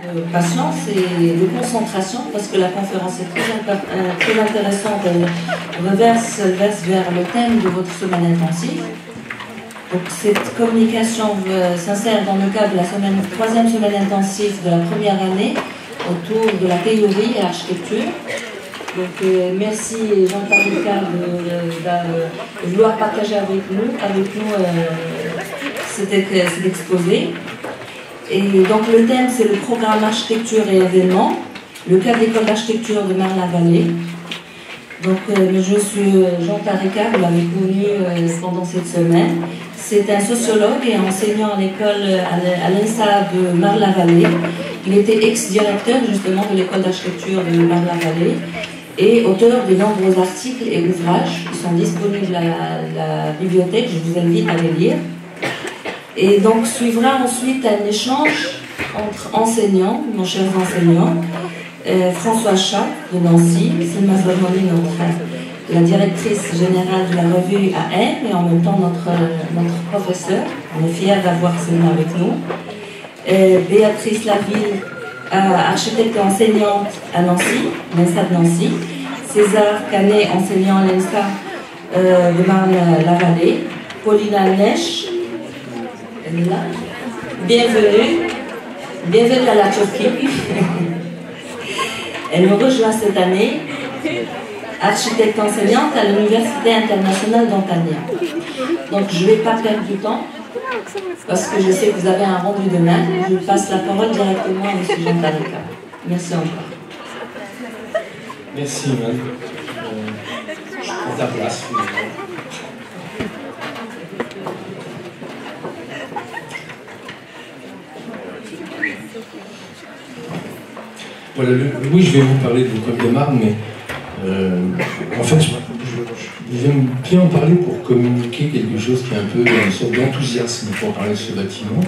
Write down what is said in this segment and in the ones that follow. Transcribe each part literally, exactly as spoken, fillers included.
de patience et de concentration parce que la conférence est très, euh, très intéressante. Elle reverse, verse vers le thème de votre semaine intensive. Donc, cette communication euh, s'insère dans le cadre de la semaine, troisième semaine intensive de la première année autour de la théorie et l'architecture. Donc, euh, merci Jean-Claude Ricard de, de, de vouloir partager avec nous, avec nous euh, cet, cet exposé. Et donc, le thème, c'est le programme architecture et événements, le cadre d'école d'architecture de Marne-la-Vallée. Donc, euh, je suis Jean-Claude Ricard, vous l'avez connu euh, pendant cette semaine. C'est un sociologue et enseignant à l'école, à l'INSA de Marne-la-Vallée. Il était ex-directeur justement de l'école d'architecture de Marne-la-Vallée et auteur de nombreux articles et ouvrages qui sont disponibles à la bibliothèque. Je vous invite à les lire. Et donc suivra ensuite un échange entre enseignants, nos chers enseignants, euh, François Chat de Nancy, Selma Zalmoni, notre la directrice générale de la revue A M et en même temps notre, notre professeur. On est fiers d'avoir Selma avec nous. Et Béatrice Laville, architecte et enseignante à Nancy, l'INSA de Nancy. César Canet, enseignant à l'INSA euh, de Marne-la-Vallée. Paulina Nesch, elle est là. Bienvenue. Bienvenue à la Turquie. Elle nous rejoint cette année. Architecte enseignante à l'Université internationale d'Antalya. Donc je ne vais pas perdre du temps, parce que je sais que vous avez un rendu demain. Je passe la parole directement à M. Jean-Claude Ricard. Merci encore. Merci, Iman. Euh, je prends ta place. Voilà, le, oui, je vais vous parler de l'école de Marne, mais Euh, en fait, j'aime bien en parler pour communiquer quelque chose qui est un peu une sorte d'enthousiasme pour parler de ce bâtiment.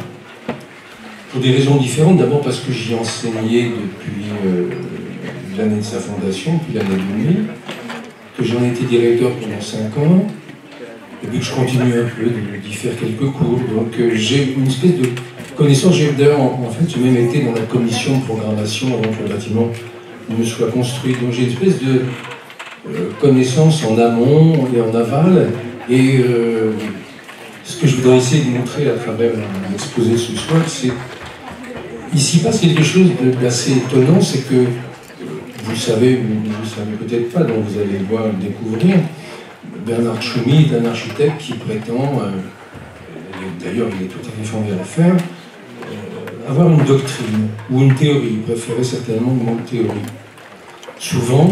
Pour des raisons différentes. D'abord parce que j'y enseignais depuis euh, l'année de sa fondation, depuis l'année deux mille, que j'en ai été directeur pendant cinq ans, et puis que je continue un peu d'y faire quelques cours. Donc euh, j'ai une espèce de connaissance. J'ai d'ailleurs, en, en fait, j'ai même été dans la commission de programmation avant que le bâtiment ne soit construit. Donc j'ai une espèce de euh, connaissance en amont et en aval. Et euh, ce que je voudrais essayer de montrer à travers l'exposé ce soir, c'est ici passe quelque chose d'assez étonnant, c'est que vous savez, vous ne savez peut-être pas, donc vous allez le voir, le découvrir. Bernard Tchoumi est un architecte qui prétend, euh, d'ailleurs il est tout à fait fondé à le faire, euh, avoir une doctrine ou une théorie. Il préférait certainement le mot théorie. Souvent,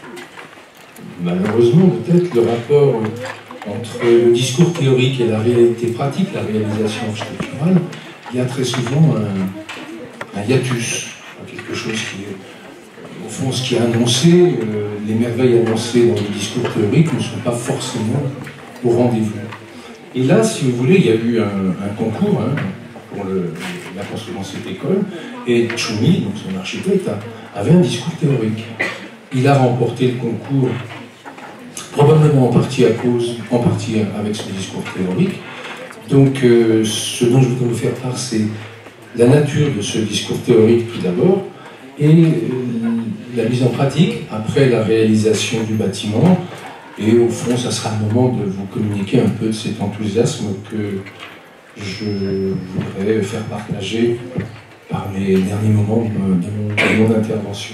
malheureusement peut-être, le rapport entre le discours théorique et la réalité pratique, la réalisation architecturale, il y a très souvent un, un hiatus, quelque chose qui est, au fond, ce qui est annoncé, euh, les merveilles annoncées dans le discours théorique ne sont pas forcément au rendez-vous. Et là, si vous voulez, il y a eu un, un concours hein, pour le, la construction de cette école, et Tchoumi, donc son architecte, a, avait un discours théorique. Il a remporté le concours, probablement en partie à cause, en partie avec son discours théorique. Donc, euh, ce dont je voudrais vous faire part, c'est la nature de ce discours théorique tout d'abord, et euh, la mise en pratique après la réalisation du bâtiment. Et au fond, ça sera le moment de vous communiquer un peu de cet enthousiasme que je voudrais faire partager par les derniers moments de mon, de mon intervention.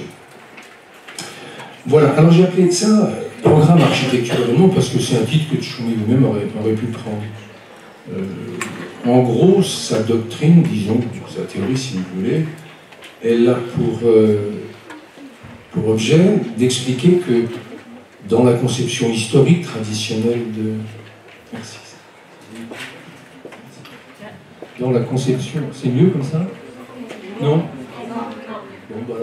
Voilà, alors j'ai appelé ça programme architecture événement parce que c'est un titre que Tchoumi lui-même aurait, aurait pu prendre. Euh, en gros, sa doctrine, disons, sa théorie si vous voulez, elle a pour, euh, pour objet d'expliquer que dans la conception historique traditionnelle de... Merci. Dans la conception... C'est mieux comme ça? Non? Bon, bah,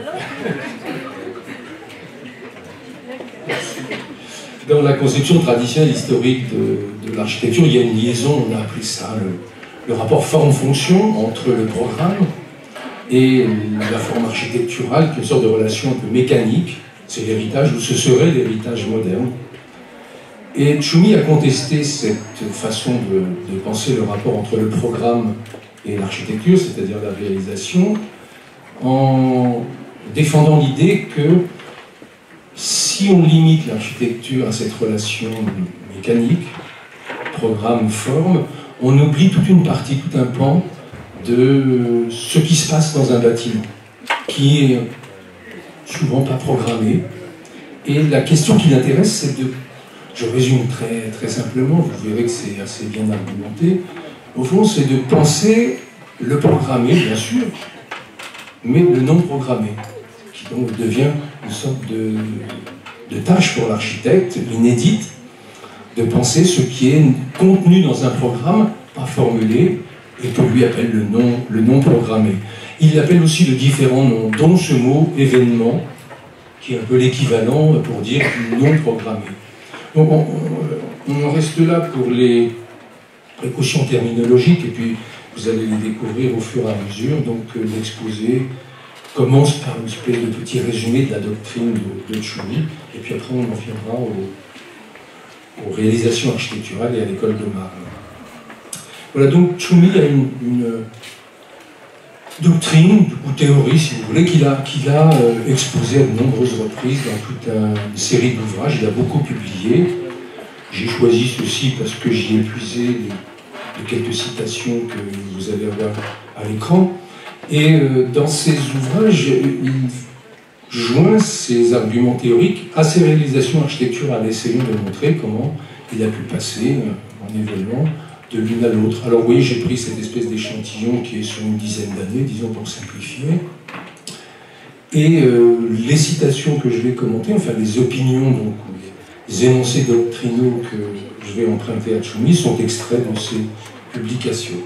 dans la conception traditionnelle historique de, de l'architecture, il y a une liaison, on a appelé ça le, le rapport forme-fonction entre le programme et la forme architecturale, qui est une sorte de relation un peu mécanique. C'est l'héritage, ou ce serait l'héritage moderne. Et Tchoumi a contesté cette façon de, de penser le rapport entre le programme et l'architecture, c'est-à-dire la réalisation, en défendant l'idée que si on limite l'architecture à cette relation mécanique, programme-forme, on oublie toute une partie, tout un pan de ce qui se passe dans un bâtiment, qui est souvent pas programmé. Et la question qui l'intéresse, c'est de... Je résume très, très simplement, vous verrez que c'est assez bien argumenté. Au fond, c'est de penser le programmé, bien sûr, mais le non programmé, qui donc devient une sorte de, de tâche pour l'architecte, inédite, de penser ce qui est contenu dans un programme, pas formulé, et que lui appelle le non, le non programmé. Il l'appelle aussi de différents noms, dont ce mot événement, qui est un peu l'équivalent pour dire non programmé. Donc on, on, on en reste là pour les précautions terminologiques, et puis vous allez les découvrir au fur et à mesure. Donc l'exposé commence par une espèce de petit résumé de la doctrine de, de Tchoumi, et puis après on en viendra aux, aux réalisations architecturales et à l'école de Marne. Voilà, donc Tchoumi a une, une doctrine, ou théorie si vous voulez, qu'il a, qu'il a euh, exposée à de nombreuses reprises dans toute un, une série d'ouvrages. Il a beaucoup publié. J'ai choisi ceci parce que j'y ai puisé de, de quelques citations que vous allez avoir à l'écran. Et euh, dans ces ouvrages, il joint ses arguments théoriques à ses réalisations architecturales, essayant de montrer comment il a pu passer euh, en événement de l'une à l'autre. Alors vous voyez, j'ai pris cette espèce d'échantillon qui est sur une dizaine d'années, disons pour simplifier. Et euh, les citations que je vais commenter, enfin les opinions, donc les énoncés doctrinaux que je vais emprunter à Tchoumi sont extraits de ces publications.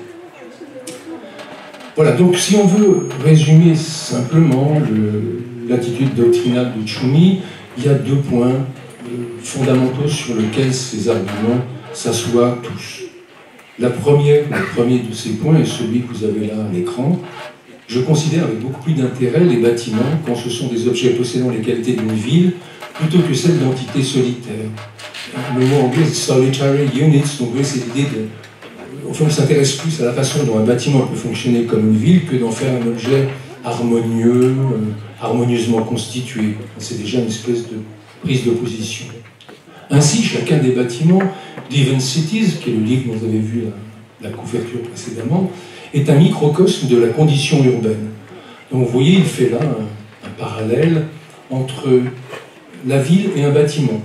Voilà, donc si on veut résumer simplement l'attitude doctrinale de Tchoumi, il y a deux points euh, fondamentaux sur lesquels ces arguments s'assoient tous. La première, le premier de ces points est celui que vous avez là à l'écran. Je considère avec beaucoup plus d'intérêt les bâtiments quand ce sont des objets possédant les qualités d'une ville plutôt que celles d'entités solitaires. Le mot anglais c'est solitary units, donc c'est l'idée de... Au fond, on s'intéresse plus à la façon dont un bâtiment peut fonctionner comme une ville que d'en faire un objet harmonieux, euh, harmonieusement constitué. C'est déjà une espèce de prise de position. Ainsi, chacun des bâtiments d'Even Cities, qui est le livre dont vous avez vu la, la couverture précédemment, est un microcosme de la condition urbaine. Donc vous voyez, il fait là un, un parallèle entre la ville et un bâtiment.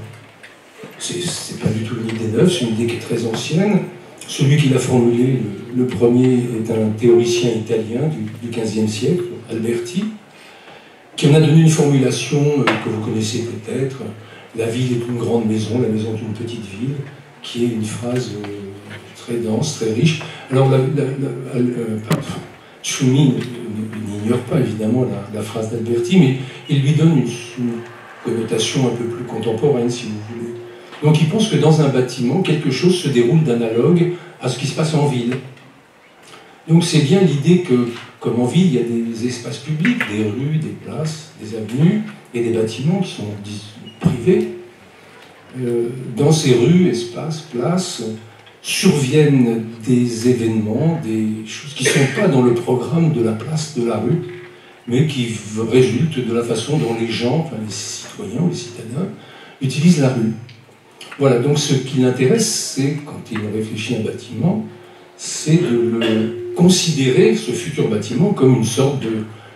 C'est pas du tout une idée neuve, c'est une idée qui est très ancienne. Celui qui l'a formulé, le, le premier, est un théoricien italien du, du quinzième siècle, Alberti, qui en a donné une formulation euh, que vous connaissez peut-être. La ville est une grande maison, la maison est une petite ville, qui est une phrase euh, très dense, très riche. Alors, la, la, la, euh, Tchoumi n'ignore pas évidemment la, la phrase d'Alberti, mais il lui donne une, une connotation un peu plus contemporaine, si vous voulez. Donc il pense que dans un bâtiment, quelque chose se déroule d'analogue à ce qui se passe en ville. Donc c'est bien l'idée que, comme en ville, il y a des espaces publics, des rues, des places, des avenues, et des bâtiments qui sont privés. Euh, dans ces rues, espaces, places, surviennent des événements, des choses qui ne sont pas dans le programme de la place, de la rue, mais qui résultent de la façon dont les gens, enfin les citoyens, les citadins, utilisent la rue. Voilà, donc ce qui l'intéresse, c'est, quand il réfléchit à un bâtiment, c'est de le considérer, ce futur bâtiment, comme une sorte de,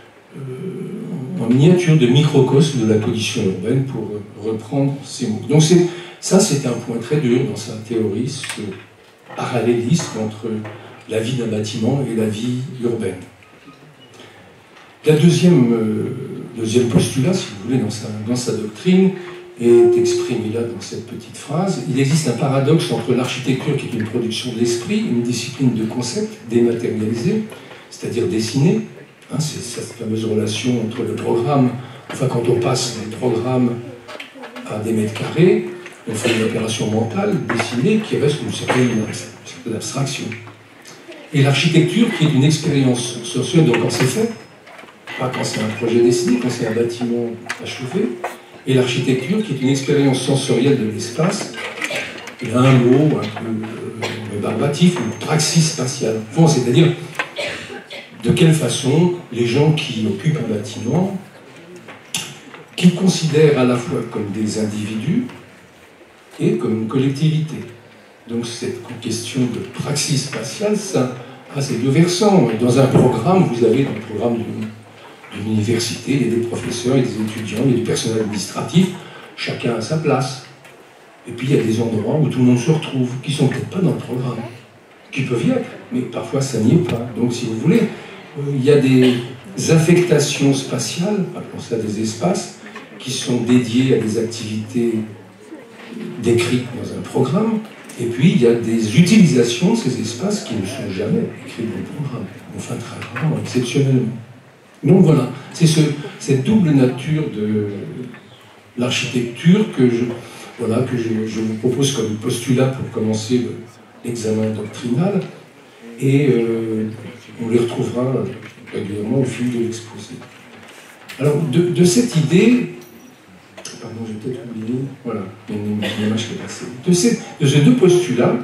euh, en miniature de microcosme de la condition urbaine, pour reprendre ces mots. Donc ça, c'est un point très dur dans sa théorie, ce parallélisme entre la vie d'un bâtiment et la vie urbaine. La deuxième, euh, deuxième postulat, si vous voulez, dans sa, dans sa doctrine, est exprimé là dans cette petite phrase. Il existe un paradoxe entre l'architecture, qui est une production de l'esprit, une discipline de concept dématérialisée, c'est-à-dire dessinée. Hein, c'est cette fameuse relation entre le programme, enfin quand on passe des programmes à des mètres carrés, on fait une opération mentale dessinée qui reste une certaine, une certaine abstraction. Et l'architecture, qui est une expérience sociale, donc quand c'est fait, pas quand c'est un projet dessiné, quand c'est un bâtiment achevé, et l'architecture, qui est une expérience sensorielle de l'espace, et un mot un peu euh, barbatif, une praxis spatiale. Bon, c'est-à-dire, de quelle façon les gens qui occupent un bâtiment, qu'ils considèrent à la fois comme des individus et comme une collectivité. Donc cette question de praxis spatiale, ça a ces deux versants. Et dans un programme, vous avez dans le programme d'une université, il y a des professeurs, il y a des étudiants, il y a du personnel administratif, chacun a sa place. Et puis il y a des endroits où tout le monde se retrouve, qui ne sont peut-être pas dans le programme, qui peuvent y être, mais parfois ça n'y est pas. Donc si vous voulez, il y a des affectations spatiales, appelons ça des espaces, qui sont dédiés à des activités décrites dans un programme, et puis il y a des utilisations de ces espaces qui ne sont jamais écrites dans le programme, enfin très rarement, exceptionnellement. Donc voilà, c'est ce, cette double nature de l'architecture que, je, voilà, que je, je vous propose comme postulat pour commencer l'examen doctrinal, et euh, on les retrouvera régulièrement au fil de l'exposé. Alors, de, de cette idée, pardon, j'ai peut-être oublié, voilà, il y a une, une image qui est passée. De ces, de ces deux postulats,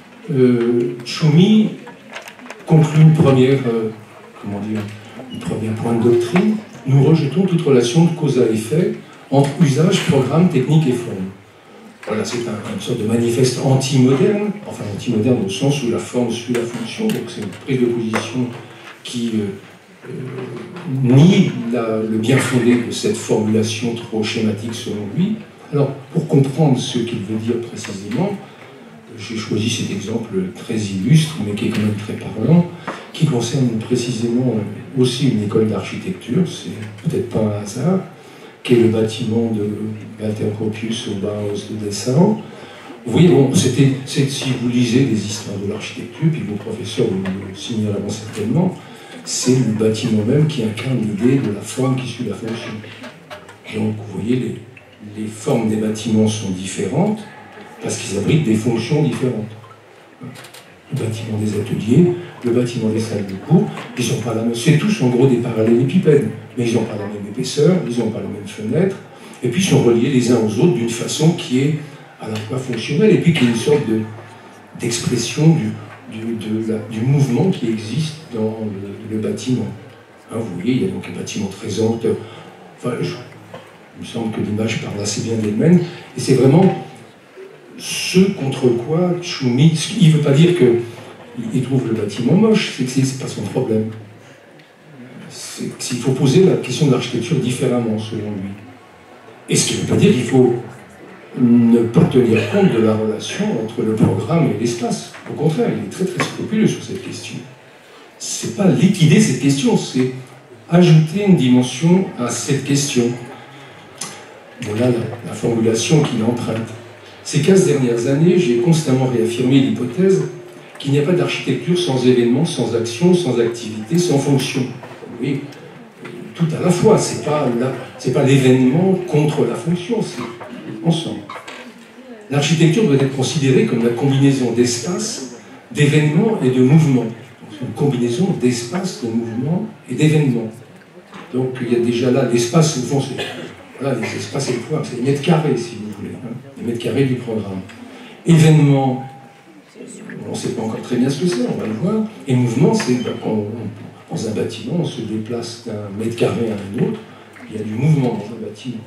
euh, Tchoumi conclut une première, euh, comment dire, une première point de doctrine. Nous rejetons toute relation de cause à effet entre usage, programme, technique et forme. Voilà, c'est un, une sorte de manifeste anti-moderne, enfin anti-moderne au sens où la forme suit la fonction, donc c'est une prise de position qui euh, euh, nie la, le bien fondé de cette formulation trop schématique selon lui. Alors, pour comprendre ce qu'il veut dire précisément, j'ai choisi cet exemple très illustre, mais qui est quand même très parlant, qui concerne précisément aussi une école d'architecture, c'est peut-être pas un hasard, qui est le bâtiment de Walter Gropius au Bauhaus de Dessau. Vous voyez, bon, c'était, si vous lisez les histoires de l'architecture, puis vos professeurs vous le signaleront certainement, c'est le bâtiment même qui incarne l'idée de la forme qui suit la fonction. Donc, vous voyez, les, les formes des bâtiments sont différentes parce qu'ils abritent des fonctions différentes. Le bâtiment des ateliers, le bâtiment des salles de cours, ils sont pas la même. C'est tous en gros des parallélépipèdes, mais ils n'ont pas la même épaisseur, ils n'ont pas la même fenêtre, et puis ils sont reliés les uns aux autres d'une façon qui est à la fois fonctionnelle et puis qui est une sorte de, d'expression du, du, de la, du mouvement qui existe dans le, le bâtiment. Hein, vous voyez, il y a donc un bâtiment très ample. Enfin, je, il me semble que l'image parle assez bien d'elle-même, et c'est vraiment ce contre quoi Tchoumi, il ne veut pas dire qu'il trouve le bâtiment moche, c'est que ce n'est pas son problème. Il faut poser la question de l'architecture différemment, selon lui. Et ce qui ne veut pas dire qu'il faut ne pas tenir compte de la relation entre le programme et l'espace. Au contraire, il est très très scrupuleux sur cette question. Ce n'est pas liquider cette question, c'est ajouter une dimension à cette question. Voilà la, la formulation qu'il emprunte. Ces quinze dernières années, j'ai constamment réaffirmé l'hypothèse qu'il n'y a pas d'architecture sans événement, sans action, sans activité, sans fonction. Oui, tout à la fois, c'est pas la, c'est pas l'événement contre la fonction, c'est ensemble. L'architecture doit être considérée comme la combinaison d'espace, d'événements et de mouvements. Donc, une combinaison d'espace, de mouvements et d'événements. Donc il y a déjà là l'espace, au fond, c'est voilà, les espaces et le pouvoir, c'est les mètres carrés, si vous voulez, hein, les mètres carrés du programme. Événement, on ne sait pas encore très bien ce que c'est, on va le voir. Et mouvement, c'est ben, quand on, dans un bâtiment, on se déplace d'un mètre carré à un autre, il y a du mouvement dans un bâtiment.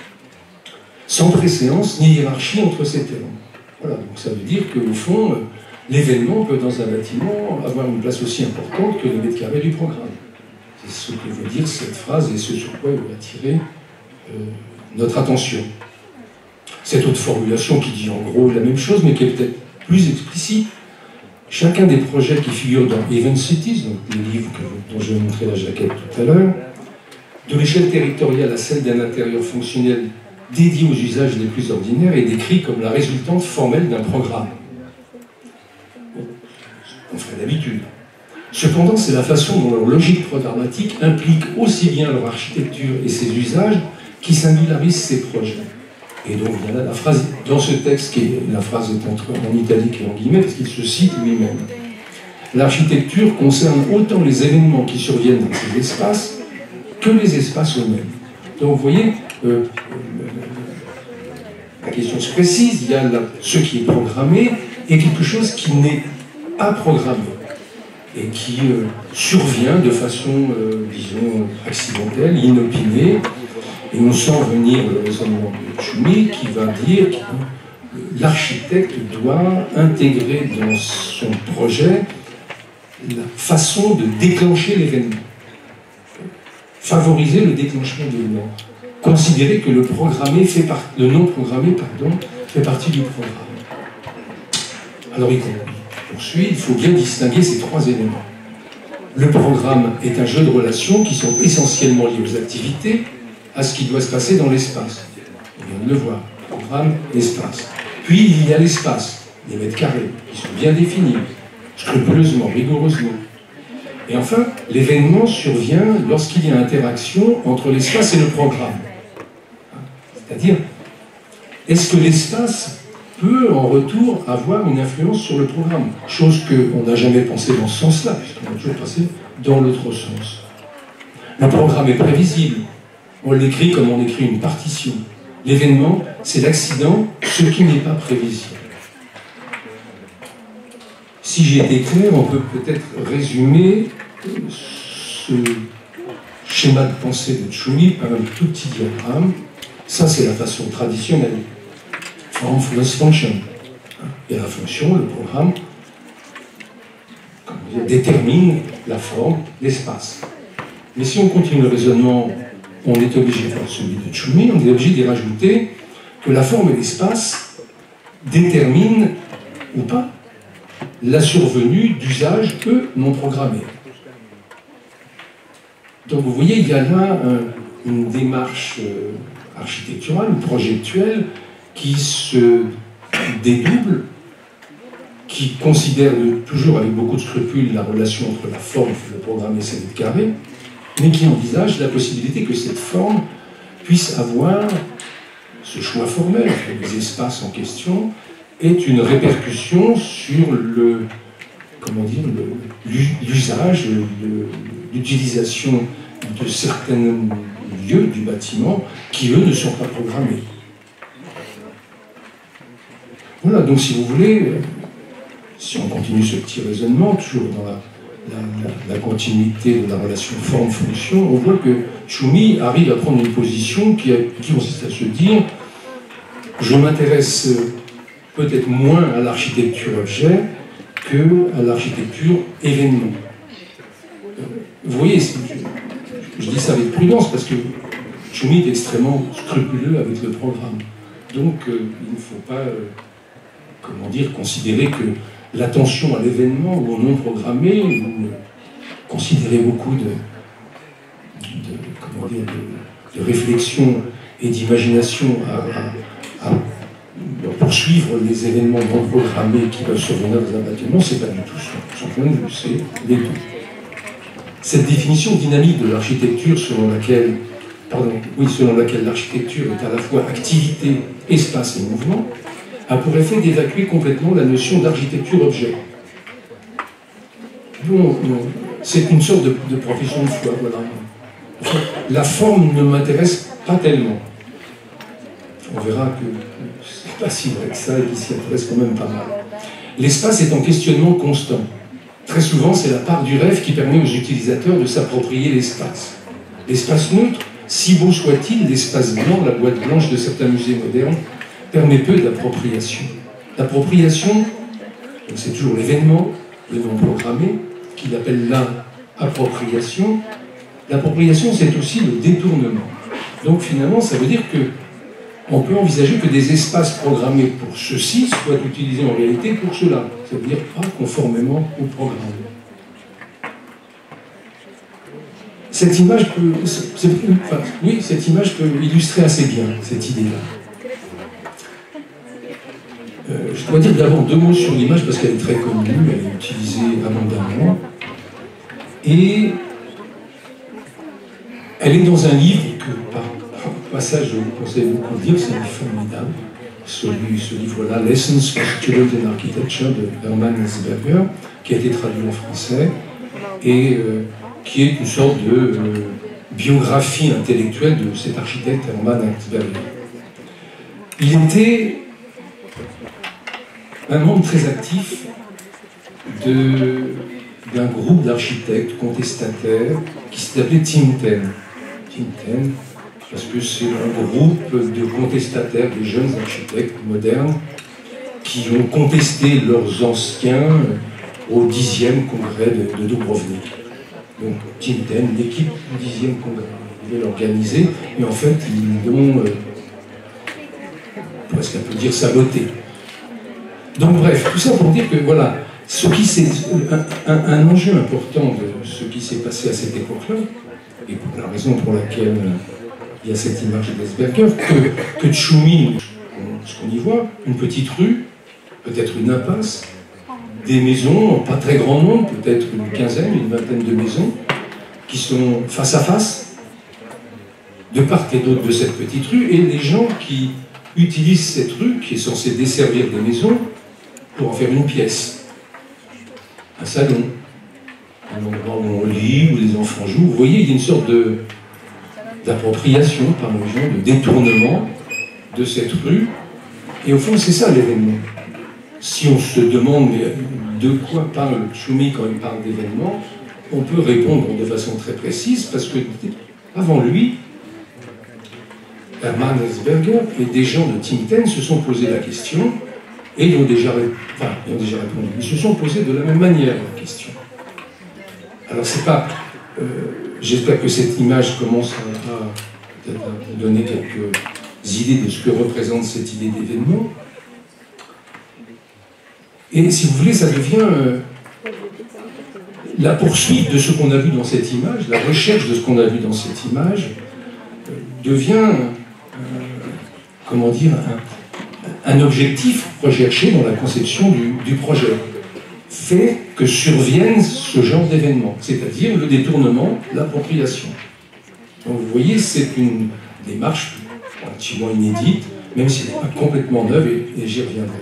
Sans préséance ni hiérarchie entre ces termes. Voilà, donc ça veut dire qu'au fond, l'événement peut dans un bâtiment avoir une place aussi importante que les mètres carrés du programme. C'est ce que veut dire cette phrase et ce sur quoi il veut attirer euh, notre attention. Cette autre formulation qui dit en gros la même chose, mais qui est peut-être plus explicite. Chacun des projets qui figurent dans Event Cities, donc les livres que, dont je vais montrer la jaquette tout à l'heure, de l'échelle territoriale à celle d'un intérieur fonctionnel dédié aux usages les plus ordinaires, est décrit comme la résultante formelle d'un programme. Bon, on ferait d'habitude. Cependant, c'est la façon dont leur logique programmatique implique aussi bien leur architecture et ses usages qui singularisent ces projets. Et donc, il y a là la phrase, dans ce texte, qui est, la phrase est entre, en italique et en guillemets, parce qu'il se cite lui-même. L'architecture concerne autant les événements qui surviennent dans ces espaces que les espaces eux-mêmes. Donc, vous voyez, euh, la question se précise, il y a là, ce qui est programmé et quelque chose qui n'est pas programmé. et qui euh, survient de façon, euh, disons, accidentelle, inopinée, et on sent venir le raisonnement de Tchoumi qui va dire que l'architecte doit intégrer dans son projet la façon de déclencher l'événement, favoriser le déclenchement de l'événement, considérer que le programmé fait par... le non programmé pardon, fait partie du programme. Alors il poursuit, il faut bien distinguer ces trois éléments. Le programme est un jeu de relations qui sont essentiellement liés aux activités, à ce qui doit se passer dans l'espace. On vient de le voir, programme, espace. Puis il y a l'espace, les mètres carrés, qui sont bien définis, scrupuleusement, rigoureusement. Et enfin, l'événement survient lorsqu'il y a interaction entre l'espace et le programme. C'est-à-dire, est-ce que l'espace peut en retour avoir une influence sur le programme? Chose qu'on n'a jamais pensé dans ce sens-là, puisqu'on a toujours passé dans l'autre sens. Le programme est prévisible. On l'écrit comme on écrit une partition. L'événement, c'est l'accident, ce qui n'est pas prévisible. Si j'ai été clair, on peut peut-être résumer ce schéma de pensée de Tchoumi par un tout petit diagramme. Ça, c'est la façon traditionnelle. Form, plus function. Et la fonction, le programme, comment dire, détermine la forme, l'espace. Mais si on continue le raisonnement, on est obligé de faire celui de Tchoumi, on est obligé d'y rajouter que la forme et l'espace déterminent, ou pas, la survenue d'usages, eux, non programmés. Donc vous voyez, il y a là un, une démarche euh, architecturale ou projectuelle qui se dédouble, qui considère toujours avec beaucoup de scrupules la relation entre la forme, le programme et ses mètres carrés, mais qui envisage la possibilité que cette forme puisse avoir ce choix formel, les espaces en question, est une répercussion sur le, comment dire, l'usage, l'utilisation de certains lieux du bâtiment qui, eux, ne sont pas programmés. Voilà, donc si vous voulez, si on continue ce petit raisonnement, toujours dans la, la, la, la continuité de la relation forme-fonction, on voit que Tchoumi arrive à prendre une position qui, a, qui consiste à se dire je m'intéresse peut-être moins à l'architecture objet qu'à l'architecture événement. Vous voyez, je, je dis ça avec prudence parce que Tchoumi est extrêmement scrupuleux avec le programme. Donc euh, il ne faut pas, euh, comment dire, considérer que l'attention à l'événement ou au non programmé, ou considérer beaucoup de, de, comment dire, de, de réflexion et d'imagination à, à, à poursuivre les événements non programmés qui peuvent survenir dans un bâtiment, c'est pas du tout ça. Son point de vue, c'est les deux. Cette définition dynamique de l'architecture selon laquelle, pardon, oui, selon laquelle l'architecture est à la fois activité, espace et mouvement, a pour effet d'évacuer complètement la notion d'architecture-objet. Bon, c'est une sorte de, de profession de foi, voilà. Enfin, la forme ne m'intéresse pas tellement. On verra que c'est pas si vrai que ça et qu'il s'y intéresse quand même pas mal. L'espace est en questionnement constant. Très souvent, c'est la part du rêve qui permet aux utilisateurs de s'approprier l'espace. L'espace neutre, si beau soit-il, l'espace blanc, la boîte blanche de certains musées modernes, permet peu d'appropriation. L'appropriation, c'est toujours l'événement, le non programmé, qu'il appelle là appropriation. L'appropriation, c'est aussi le détournement. Donc finalement, ça veut dire que on peut envisager que des espaces programmés pour ceci soient utilisés en réalité pour cela. Ça veut dire pas conformément au programme. Cette image peut, c'est, enfin, oui, cette image peut illustrer assez bien cette idée-là. Euh, je dois dire d'abord deux mots sur l'image parce qu'elle est très connue, elle est utilisée abondamment. Et elle est dans un livre que, par passage, je vous conseille beaucoup de lire, c'est un livre formidable. Celui, ce livre-là, Lessons for Students in Architecture de Hermann Erzberger, qui a été traduit en français, et euh, qui est une sorte de euh, biographie intellectuelle de cet architecte Hermann Erzberger. Il était un membre très actif de, d'un groupe d'architectes contestataires qui s'appelait Team Ten. Team Ten, parce que c'est un groupe de contestataires, des jeunes architectes modernes, qui ont contesté leurs anciens au dixième congrès de, de Dubrovnik. Donc Team Ten, l'équipe du dixième congrès, ils devaient l'organiser, et en fait, ils l'ont, euh, presque on peut dire, saboté. Donc bref, tout ça pour dire que voilà, ce qui un, un, un enjeu important de ce qui s'est passé à cette époque-là, et pour la raison pour laquelle il y a cette image d'Esberger, que, que Tchoumi, ce qu'on y voit, une petite rue, peut-être une impasse, des maisons, pas très grand nombre, peut-être une quinzaine, une vingtaine de maisons, qui sont face à face, de part et d'autre de cette petite rue, et les gens qui utilisent cette rue, qui est censée desservir des maisons, pour en faire une pièce, un salon, un endroit où on lit, où les enfants jouent. Vous voyez, il y a une sorte de d'appropriation par les gens, de détournement de cette rue, et au fond, c'est ça l'événement. Si on se demande de quoi parle Tchoumi quand il parle d'événement, on peut répondre de façon très précise, parce que avant lui, Hermann Esberger et des gens de Team Ten se sont posé la question, et ils ont déjà, enfin, ils ont déjà répondu. Ils se sont posés de la même manière la question. Alors c'est pas... Euh, J'espère que cette image commence à, à peut-être à vous donner quelques idées de ce que représente cette idée d'événement. Et si vous voulez, ça devient euh, la poursuite de ce qu'on a vu dans cette image, la recherche de ce qu'on a vu dans cette image, euh, devient, euh, comment dire, un, un objectif recherché dans la conception du, du projet, fait que survienne ce genre d'événement, c'est-à-dire le détournement, l'appropriation. Donc vous voyez, c'est une démarche relativement inédite, même si elle n'est pas complètement neuve, et, et j'y reviendrai.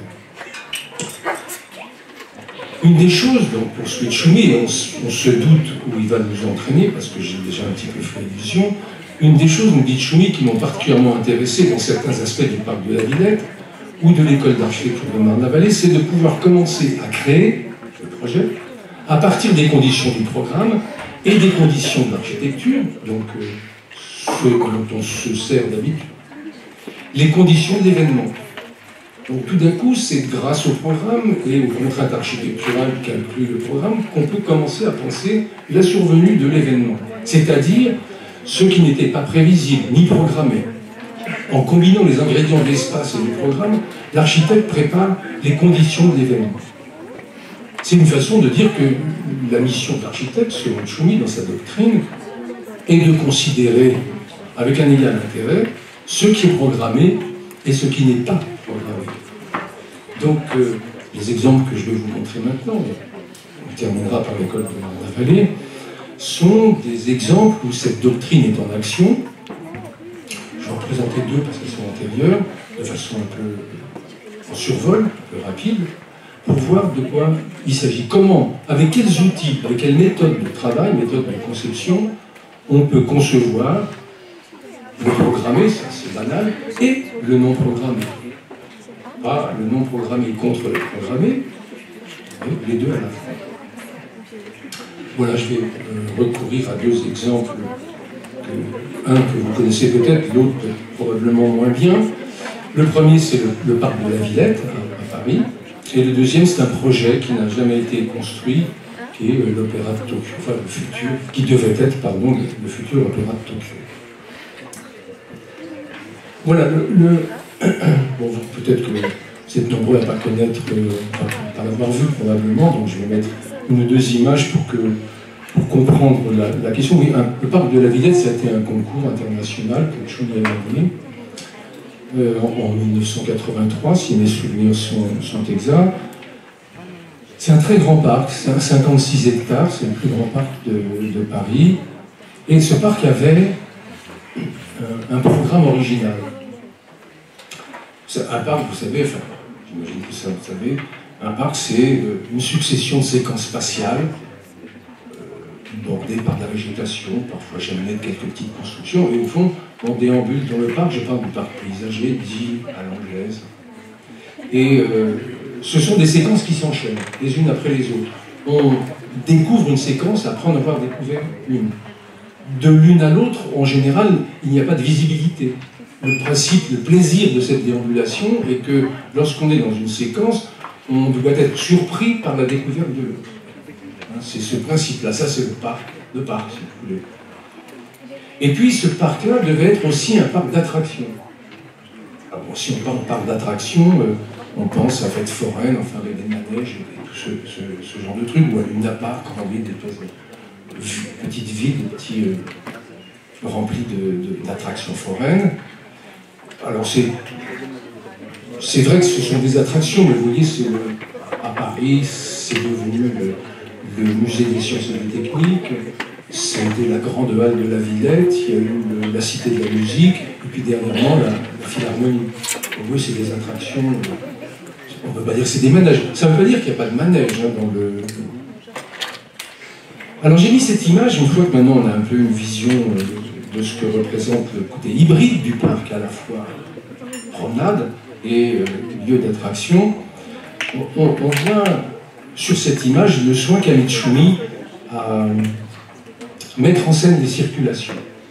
Une des choses, donc, pour ce Tchoumi, on, on se doute où il va nous entraîner, parce que j'ai déjà un petit peu fait allusion, une des choses, nous dit Tchoumi, qui m'ont particulièrement intéressé dans certains aspects du parc de la Villette, ou de l'école d'architecture de Marne-la-Vallée, c'est de pouvoir commencer à créer le projet à partir des conditions du programme et des conditions de l'architecture, donc euh, ce dont on se sert d'habitude, les conditions de l'événement. Donc tout d'un coup, c'est grâce au programme et aux contraintes architecturales qu'inclut le programme qu'on peut commencer à penser la survenue de l'événement, c'est-à-dire ce qui n'était pas prévisible ni programmé. En combinant les ingrédients de l'espace et du programme, l'architecte prépare les conditions de l'événement. C'est une façon de dire que la mission de l'architecte, selon Tchoumi dans sa doctrine, est de considérer avec un égal intérêt ce qui est programmé et ce qui n'est pas programmé. Donc, euh, les exemples que je vais vous montrer maintenant, on terminera par l'école de Marne-la-Vallée, sont des exemples où cette doctrine est en action. Je vais en présenter deux parce qu'ils sont antérieurs, de façon un peu en survol, un peu rapide, pour voir de quoi il s'agit. Comment, avec quels outils, avec quelles méthodes de travail, méthodes de conception, on peut concevoir le programmé, ça c'est banal, et le non programmé. Pas le non programmé contre le programmé, mais les deux à la fois. Voilà, je vais euh, recourir à deux exemples. Un que vous connaissez peut-être, l'autre probablement moins bien. Le premier, c'est le, le parc de la Villette, à, à Paris. Et le deuxième, c'est un projet qui n'a jamais été construit, qui est euh, l'Opéra de Tokyo, enfin le futur, qui devait être, pardon, le, le futur Opéra de Tokyo. Voilà, le... le bon, peut-être que vous êtes nombreux à ne pas connaître, euh, à l'avoir vu probablement, donc je vais mettre une ou deux images pour que pour comprendre la, la question. Oui, un, le parc de la Villette, ça a été un concours international que Tchoumi a gagné euh, en, en mille neuf cent quatre-vingt-trois, si mes souvenirs sont, sont exacts. C'est un très grand parc, c'est un cinquante-six hectares, c'est le plus grand parc de, de Paris. Et ce parc avait euh, un programme original. Un parc, vous savez, enfin, j'imagine que ça, vous savez, un parc, c'est euh, une succession de séquences spatiales bordé par de la végétation, parfois jalonné de quelques petites constructions, et au fond, on déambule dans le parc, je parle du parc paysager, dit à l'anglaise. Et euh, ce sont des séquences qui s'enchaînent, les unes après les autres. on découvre une séquence après en avoir découvert une. De l'une à l'autre, en général, il n'y a pas de visibilité. Le principe, le plaisir de cette déambulation est que lorsqu'on est dans une séquence, on doit être surpris par la découverte de l'autre. Hein, c'est ce principe-là, ça c'est le parc, le parc, si vous voulez. Et puis ce parc-là devait être aussi un parc d'attraction. Alors bon, si on parle de parc d'attraction, euh, on pense à fêtes foraines, enfin avec des manèges et tout ce, ce, ce genre de trucs, ou à Luna Park, rempli de petites villes, de petits, euh, remplis d'attractions foraines. Alors c'est c'est vrai que ce sont des attractions, mais vous voyez, c'est à Paris, c'est devenu le, le musée des sciences et des techniques, c'était la grande halle de la Villette, il y a eu le, la cité de la musique, et puis dernièrement la, la Philharmonie. Vous voyez, c'est des attractions, on ne peut pas dire que c'est des manèges, ça ne veut pas dire qu'il n'y a pas de manège hein, dans le... Alors j'ai mis cette image, une fois que maintenant on a un peu une vision de ce que représente le côté hybride du parc, à la fois promenade et euh, lieu d'attraction, on, on, on voit sur cette image le soin qu'a mis Tchoumi à mettre en scène les circulations,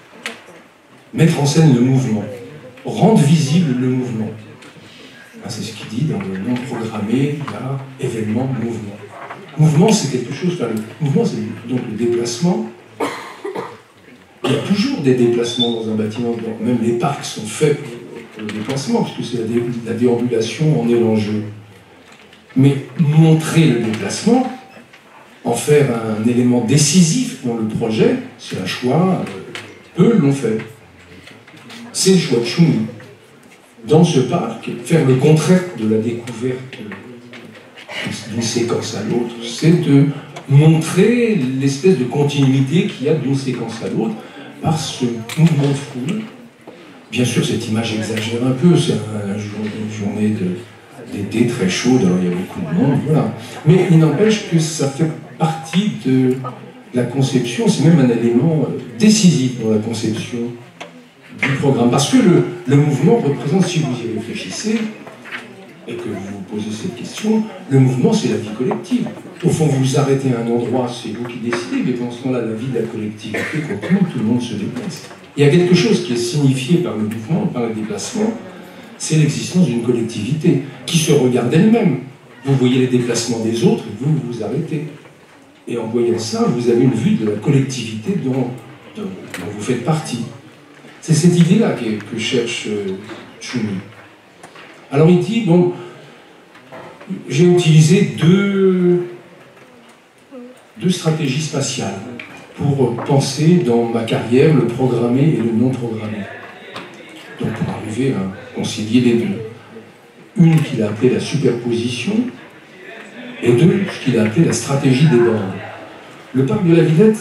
mettre en scène le mouvement, rendre visible le mouvement. C'est ce qu'il dit dans le non programmé, il y a événement, mouvement. Mouvement, c'est quelque chose, enfin, le mouvement, c'est donc le déplacement. Il y a toujours des déplacements dans un bâtiment, donc même les parcs sont faits pour le déplacement, puisque c'est la, dé, la déambulation en est l'enjeu. Mais montrer le déplacement, en faire un élément décisif dans le projet, c'est un choix, euh, eux l'ont fait. C'est le choix de Tchoumi. Dans ce parc, faire le contraire de la découverte d'une séquence à l'autre, c'est de montrer l'espèce de continuité qu'il y a d'une séquence à l'autre par ce mouvement de foule. Bien sûr, cette image exagère un peu, c'est une journée d'été très chaude, alors il y a beaucoup de monde, voilà. Mais il n'empêche que ça fait partie de la conception, c'est même un élément décisif dans la conception du programme. Parce que le, le mouvement représente, si vous y réfléchissez, et que vous vous posez cette question, le mouvement, c'est la vie collective. Au fond, vous vous arrêtez à un endroit, c'est vous qui décidez, mais pendant ce temps-là, la vie de la collectivité continue, tout le monde se déplace. Il y a quelque chose qui est signifié par le mouvement, par le déplacement, c'est l'existence d'une collectivité qui se regarde elle-même. Vous voyez les déplacements des autres et vous vous arrêtez. Et en voyant ça, vous avez une vue de la collectivité dont, dont, dont vous faites partie. C'est cette idée-là que, que cherche euh, Tchoumi. Alors il dit, bon, j'ai utilisé deux, deux stratégies spatiales pour penser dans ma carrière le programmé et le non programmé. Donc pour arriver à concilier les deux. Une qu'il a appelée la superposition, et deux, ce qu'il a appelé la stratégie des bandes. Le parc de la Villette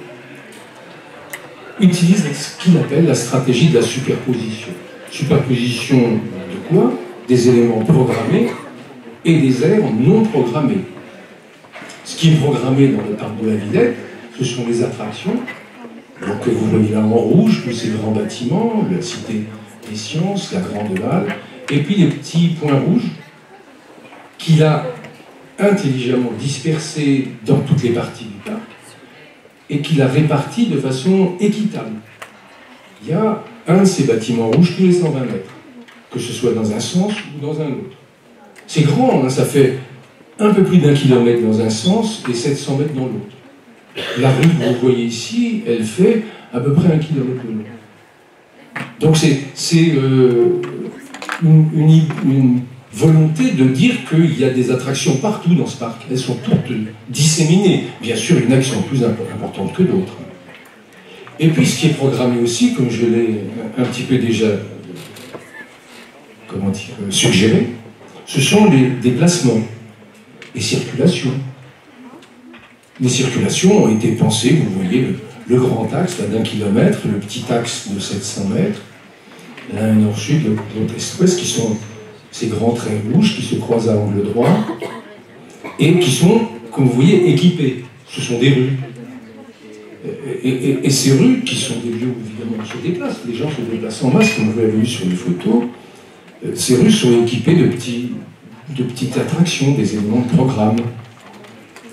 utilise ce qu'il appelle la stratégie de la superposition. Superposition de quoi? Des éléments programmés et des éléments non programmés. Ce qui est programmé dans le parc de la Villette, ce sont les attractions, donc que vous voyez là en rouge, tous ces grands bâtiments, la cité des sciences, la grande halle, et puis les petits points rouges qu'il a intelligemment dispersés dans toutes les parties du parc et qu'il a répartis de façon équitable. Il y a un de ces bâtiments rouges tous les cent vingt mètres, que ce soit dans un sens ou dans un autre. C'est grand, hein, ça fait un peu plus d'un kilomètre dans un sens et sept cents mètres dans l'autre. La rue que vous voyez ici, elle fait à peu près un kilomètre de long. Donc c'est euh, une, une, une volonté de dire qu'il y a des attractions partout dans ce parc. Elles sont toutes disséminées. Bien sûr, il y en a qui sont plus importantes que d'autres. Et puis ce qui est programmé aussi, comme je l'ai un petit peu déjà comment dire, suggéré, ce sont les déplacements, les circulations. Les circulations ont été pensées, vous voyez, le, le grand axe d'un kilomètre, le petit axe de sept cents mètres, l'un nord-sud, l'autre est-ouest, qui sont ces grands traits rouges qui se croisent à angle droit et qui sont, comme vous voyez, équipés. Ce sont des rues. Et, et, et ces rues, qui sont des lieux où évidemment on se déplace, les gens se déplacent en masse, comme vous l'avez vu sur les photos, ces rues sont équipées de, petits, de petites attractions, des éléments de programme.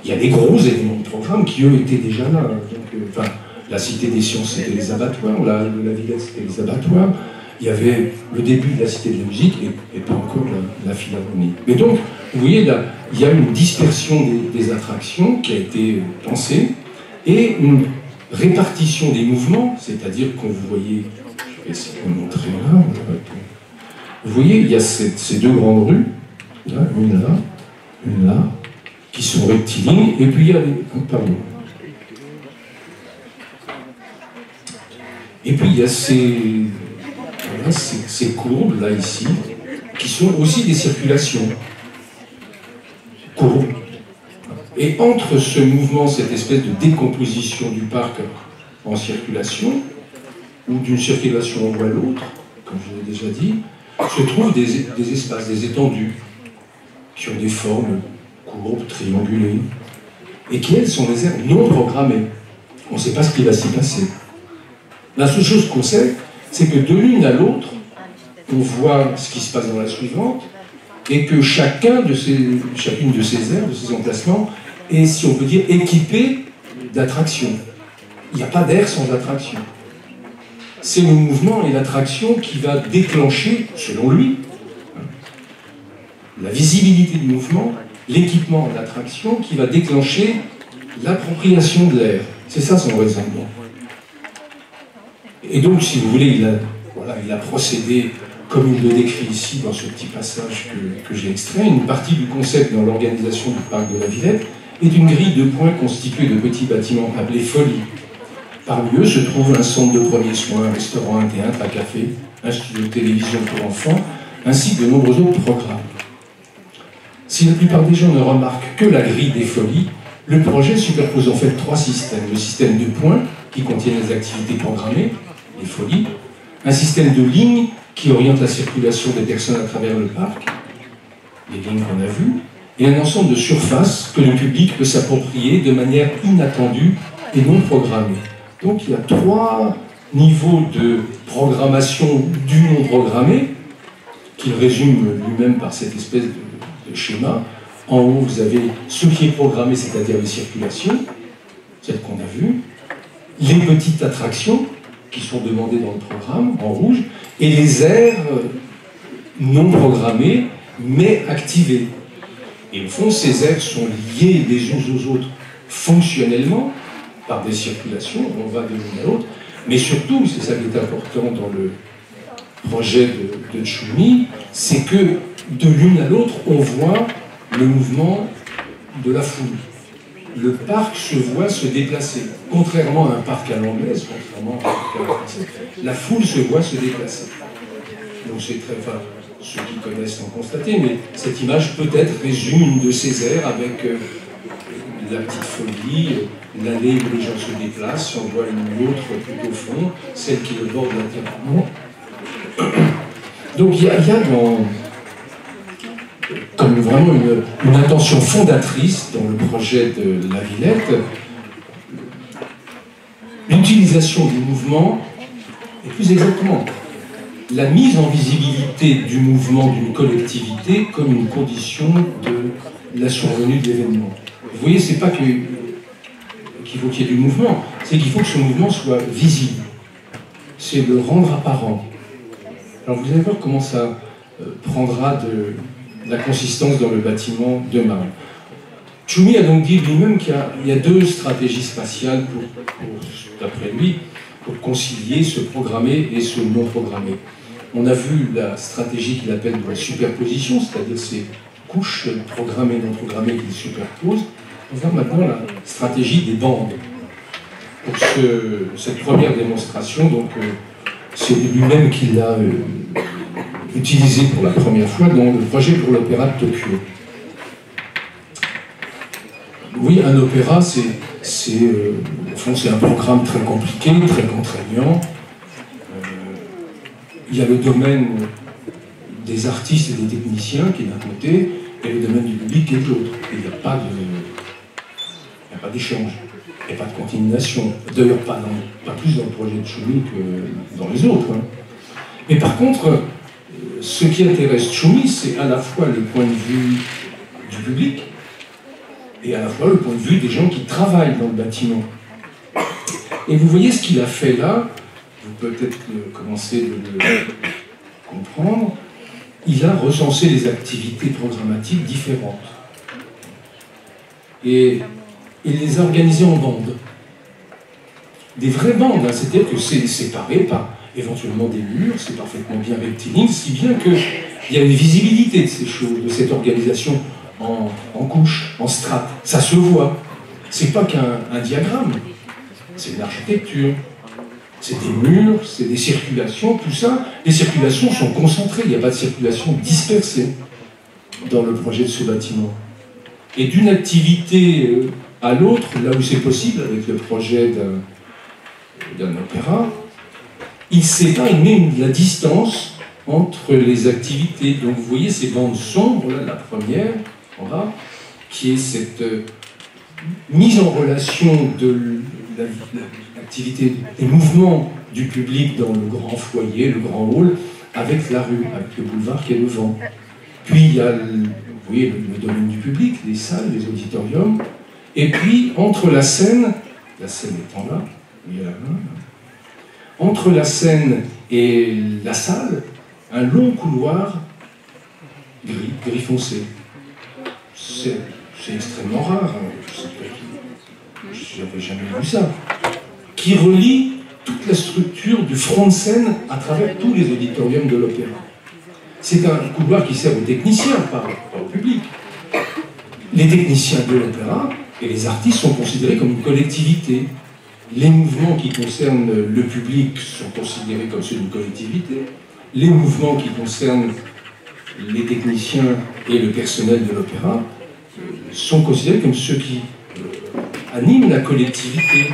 il y a des gros éléments de programme qui, eux, étaient déjà là. Donc, euh, enfin, la Cité des Sciences, c'était les abattoirs, la, la Villette, c'était les abattoirs. Il y avait le début de la Cité de la Musique et, et pas encore la, la Philharmonie. Mais donc, vous voyez, là, il y a une dispersion des, des attractions qui a été pensée et une répartition des mouvements, c'est-à-dire qu'on vous voyez, je vais essayer de vous montrer là, vous voyez, il y a ces, ces deux grandes rues, là, une là, une là, qui sont rectilignes, et puis il y a les... Oh, pardon. Et puis il y a ces, voilà, ces, ces courbes, là, ici, qui sont aussi des circulations. Courbes. Et entre ce mouvement, cette espèce de décomposition du parc en circulation, ou d'une circulation en voie à l'autre, comme je l'ai déjà dit, se trouvent des, des espaces, des étendues, qui ont des formes courbes, triangulées, et qui, elles, sont des aires non programmées. On ne sait pas ce qui va s'y passer. La seule chose qu'on sait, c'est que de l'une à l'autre, on voit ce qui se passe dans la suivante, et que chacun de ces, chacune de ces aires, de ces emplacements, est, si on peut dire, équipé d'attractions. Il n'y a pas d'air sans attraction. C'est le mouvement et l'attraction qui va déclencher, selon lui, la visibilité du mouvement, l'équipement de l'attraction qui va déclencher l'appropriation de l'air. C'est ça son raisonnement. Et donc, si vous voulez, il a, voilà, il a procédé, comme il le décrit ici dans ce petit passage que, que j'ai extrait, une partie du concept dans l'organisation du parc de la Villette est une grille de points constituée de petits bâtiments appelés folies. Parmi eux se trouve un centre de premiers soins, un restaurant, un théâtre, un café, un studio de télévision pour enfants, ainsi que de nombreux autres programmes. Si la plupart des gens ne remarquent que la grille des folies, le projet superpose en fait trois systèmes. Le système de points, qui contient les activités programmées, les folies, un système de lignes qui oriente la circulation des personnes à travers le parc, les lignes qu'on a vues, et un ensemble de surfaces que le public peut s'approprier de manière inattendue et non programmée. Donc il y a trois niveaux de programmation du non programmé, qu'il résume lui-même par cette espèce de, de schéma. En haut, vous avez ce qui est programmé, c'est-à-dire les circulations, celles qu'on a vues, les petites attractions qui sont demandées dans le programme, en rouge, et les aires non programmées, mais activées. Et au fond, ces aires sont liées les unes aux autres fonctionnellement, par des circulations, on va de l'une à l'autre, mais surtout, c'est ça qui est important dans le projet de, de Tchoumi, c'est que de l'une à l'autre, on voit le mouvement de la foule. Le parc se voit se déplacer. Contrairement à un parc à l'anglaise, contrairement à un parc à la française, la foule se voit se déplacer. Donc c'est très... Enfin, ceux qui connaissent l'ont constaté, mais cette image peut-être résume une de ces aires avec euh, la petite folie, euh, l'allée où les gens se déplacent, on voit une autre tout au fond, celle qui est le bord de la terre. Donc il y, y a dans... comme vraiment une, une intention fondatrice dans le projet de la Villette, l'utilisation du mouvement, et plus exactement, la mise en visibilité du mouvement d'une collectivité comme une condition de la survenue de l'événement. Vous voyez, c'est pas que, qu'il faut qu'il y ait du mouvement, c'est qu'il faut que ce mouvement soit visible. C'est le rendre apparent. Alors vous allez voir comment ça prendra de la consistance dans le bâtiment demain. Tchoumi a donc dit lui-même qu'il y, y a deux stratégies spatiales, pour, pour, d'après lui, pour concilier ce programmé et ce non programmé. On a vu la stratégie qu'il appelle de la superposition, c'est-à-dire ces couches programmées et non programmées qu'il superpose. On voit maintenant la stratégie des bandes. Pour ce, cette première démonstration, donc, euh, c'est lui-même qui l'a euh, utilisé pour la première fois dans le projet pour l'opéra de Tokyo. Oui, un opéra, c'est euh, au fond, c'est un programme très compliqué, très contraignant. Euh, il y a le domaine des artistes et des techniciens qui est d'un côté, et le domaine du public qui est de l'autre. Il n'y a pas de, il n'y a pas d'échange, il n'y a pas de continuation. D'ailleurs, pas, pas plus dans le projet de Tchoumi que dans les autres. Hein. Mais par contre, ce qui intéresse Tchoumi, c'est à la fois les points de vue du public, et à la fois le point de vue des gens qui travaillent dans le bâtiment. Et vous voyez ce qu'il a fait là, vous pouvez peut-être commencer de le comprendre, il a recensé les activités programmatiques différentes. Et il les a organisées en bandes. Des vraies bandes, hein, c'est-à-dire que c'est séparé par éventuellement des murs, c'est parfaitement bien rectiligne, si bien qu'il y a une visibilité de ces choses, de cette organisation en, en couches, en strates. Ça se voit. C'est pas qu'un un diagramme, c'est une architecture. C'est des murs, c'est des circulations, tout ça. Les circulations sont concentrées, il n'y a pas de circulation dispersée dans le projet de ce bâtiment. Et d'une activité à l'autre, là où c'est possible, avec le projet d'un opéra, il sépare, il met une, la distance entre les activités. Donc vous voyez ces bandes sombres, là, la première, en bas, qui est cette euh, mise en relation de l'activité, des mouvements du public dans le grand foyer, le grand hall, avec la rue, avec le boulevard qui est devant. Puis il y a, le, vous voyez, le, le domaine du public, les salles, les auditoriums, et puis entre la scène, la scène étant là, il y a la main, entre la scène et la salle, un long couloir gris, gris foncé. C'est extrêmement rare, hein. Je n'avais jamais vu ça, qui relie toute la structure du front de scène à travers tous les auditoriums de l'opéra. C'est un couloir qui sert aux techniciens, pas au public. Les techniciens de l'opéra et les artistes sont considérés comme une collectivité. Les mouvements qui concernent le public sont considérés comme ceux d'une collectivité. Les mouvements qui concernent les techniciens et le personnel de l'opéra sont considérés comme ceux qui anime la collectivité.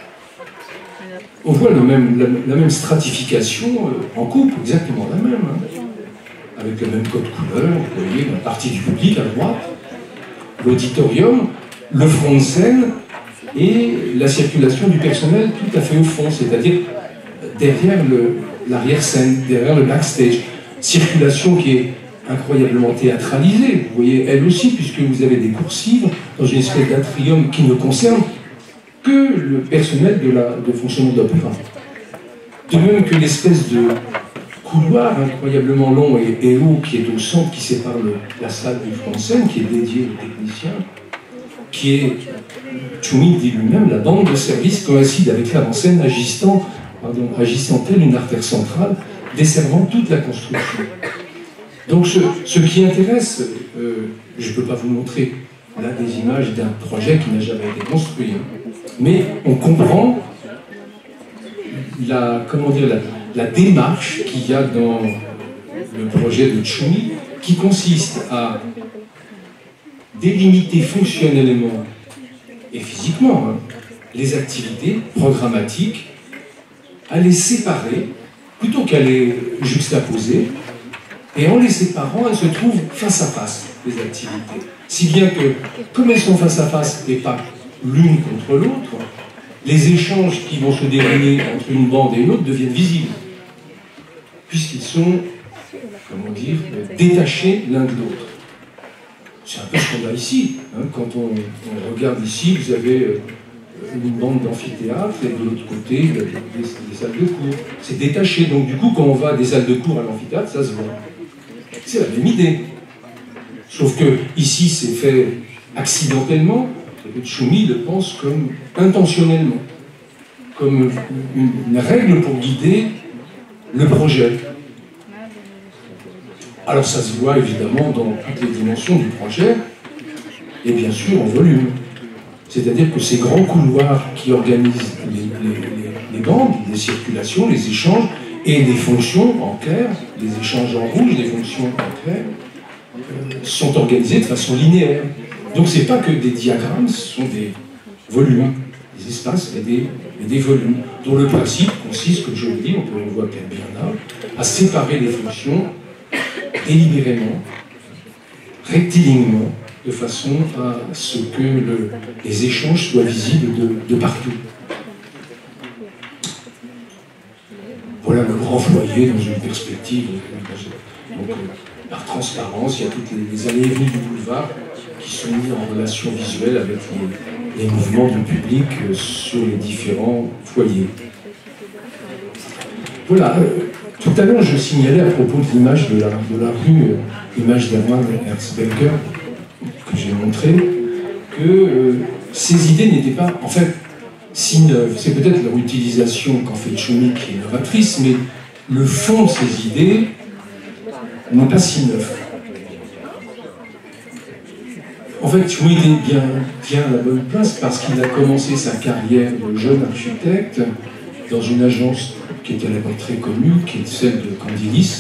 On voit le même, la, la même stratification euh, en coupe, exactement la même, hein, avec le même code couleur. Vous voyez, la partie du public à droite, l'auditorium, le front de scène et la circulation du personnel tout à fait au fond, c'est-à-dire derrière l'arrière-scène, derrière le backstage. Circulation qui est incroyablement théâtralisée, vous voyez, elle aussi, puisque vous avez des coursives dans une espèce d'atrium qui ne concerne que le personnel de, la, de fonctionnement d'opéra. De même que l'espèce de couloir incroyablement long et, et haut qui est au centre, qui sépare le, la salle du front de scène, qui est dédiée aux techniciens, qui est, Tchoumi dit lui-même, la bande de service coïncide avec l'avant-scène agissant, pardon, agissant telle une artère centrale, desservant toute la construction. Donc ce, ce qui intéresse, euh, je ne peux pas vous montrer là des images d'un projet qui n'a jamais été construit, hein, mais on comprend la, comment dire, la, la démarche qu'il y a dans le projet de Tchoumi, qui consiste à délimiter fonctionnellement et physiquement hein, les activités programmatiques, à les séparer plutôt qu'à les juxtaposer. Et en les séparant, elles se trouvent face à face, les activités. Si bien que, comme elles sont face à face et pas l'une contre l'autre, les échanges qui vont se dérouler entre une bande et une autre deviennent visibles, puisqu'ils sont, comment dire, détachés l'un de l'autre. C'est un peu ce qu'on a ici. Hein. Quand on, on regarde ici, vous avez une bande d'amphithéâtre et de l'autre côté, des, des, des salles de cours. C'est détaché. Donc du coup, quand on va des salles de cours à l'amphithéâtre, ça se voit. C'est la même idée. Sauf que ici, c'est fait accidentellement, et que Tchoumi le pense comme intentionnellement, comme une, une règle pour guider le projet. Alors ça se voit évidemment dans toutes les dimensions du projet, et bien sûr en volume. C'est-à-dire que ces grands couloirs qui organisent les, les, les, les bandes, les circulations, les échanges, et les fonctions en clair, les échanges en rouge, les fonctions en clair, euh, sont organisés de façon linéaire. Donc ce n'est pas que des diagrammes, ce sont des volumes, des espaces et des, et des volumes, dont le principe consiste, comme je le dis, on peut le voir peut-être bien là, à séparer les fonctions délibérément, rectilignement, de façon à ce que le, les échanges soient visibles de, de partout. Voilà le grand foyer dans une perspective. Donc, par transparence, il y a toutes les, les allées et venues du boulevard qui sont mis en relation visuelle avec les, les mouvements du public sur les différents foyers. Voilà, tout à l'heure je signalais à propos de l'image de la, de la rue, l'image d'Hermann Erzberger, que j'ai montré, que euh, ces idées n'étaient pas, en fait, si neuves. C'est peut-être leur utilisation qu'en fait Tchoumi qui est novatrice, mais le fond de ces idées n'est pas si neuf. En fait, Tchoumi était bien, bien à la bonne place parce qu'il a commencé sa carrière de jeune architecte dans une agence qui était à l'époque très connue, qui est celle de Candilis.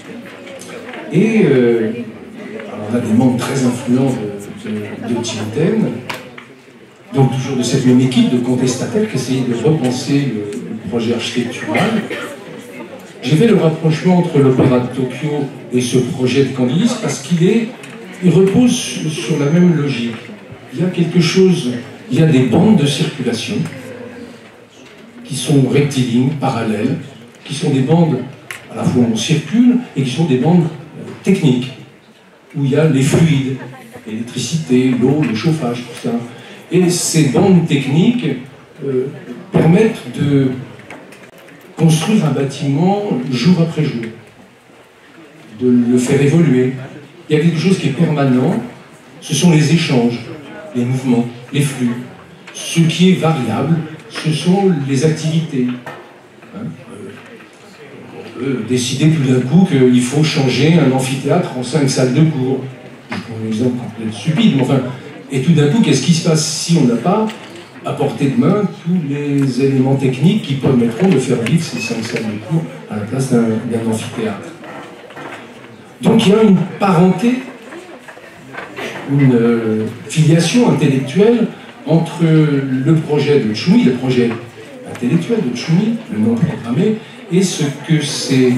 Et euh, on a des membres très influents de, de, de Tinten, donc toujours de cette même équipe de contestataires qui essayait de repenser le, le projet architectural. J'ai fait le rapprochement entre l'Opéra de Tokyo et ce projet de Candilis parce qu'il est, il repose sur la même logique. Il y a quelque chose, il y a des bandes de circulation qui sont rectilignes, parallèles, qui sont des bandes à la fois où on circule et qui sont des bandes techniques, où il y a les fluides, l'électricité, l'eau, le chauffage, tout ça. Et ces bandes techniques euh, permettent de construire un bâtiment jour après jour, de le faire évoluer. Il y a quelque chose qui est permanent, ce sont les échanges, les mouvements, les flux. Ce qui est variable, ce sont les activités. Hein, euh, on peut décider tout d'un coup qu'il faut changer un amphithéâtre en cinq salles de cours. Je prends un exemple complètement stupide, mais enfin, et tout d'un coup, qu'est-ce qui se passe si on n'a pas à portée de main tous les éléments techniques qui permettront de faire vivre ces cinq salles de cours à la place d'un amphithéâtre? Donc il y a une parenté, une euh, filiation intellectuelle entre le projet de Tchoumi, le projet intellectuel de Tchoumi, le non programmé, et ce que ses,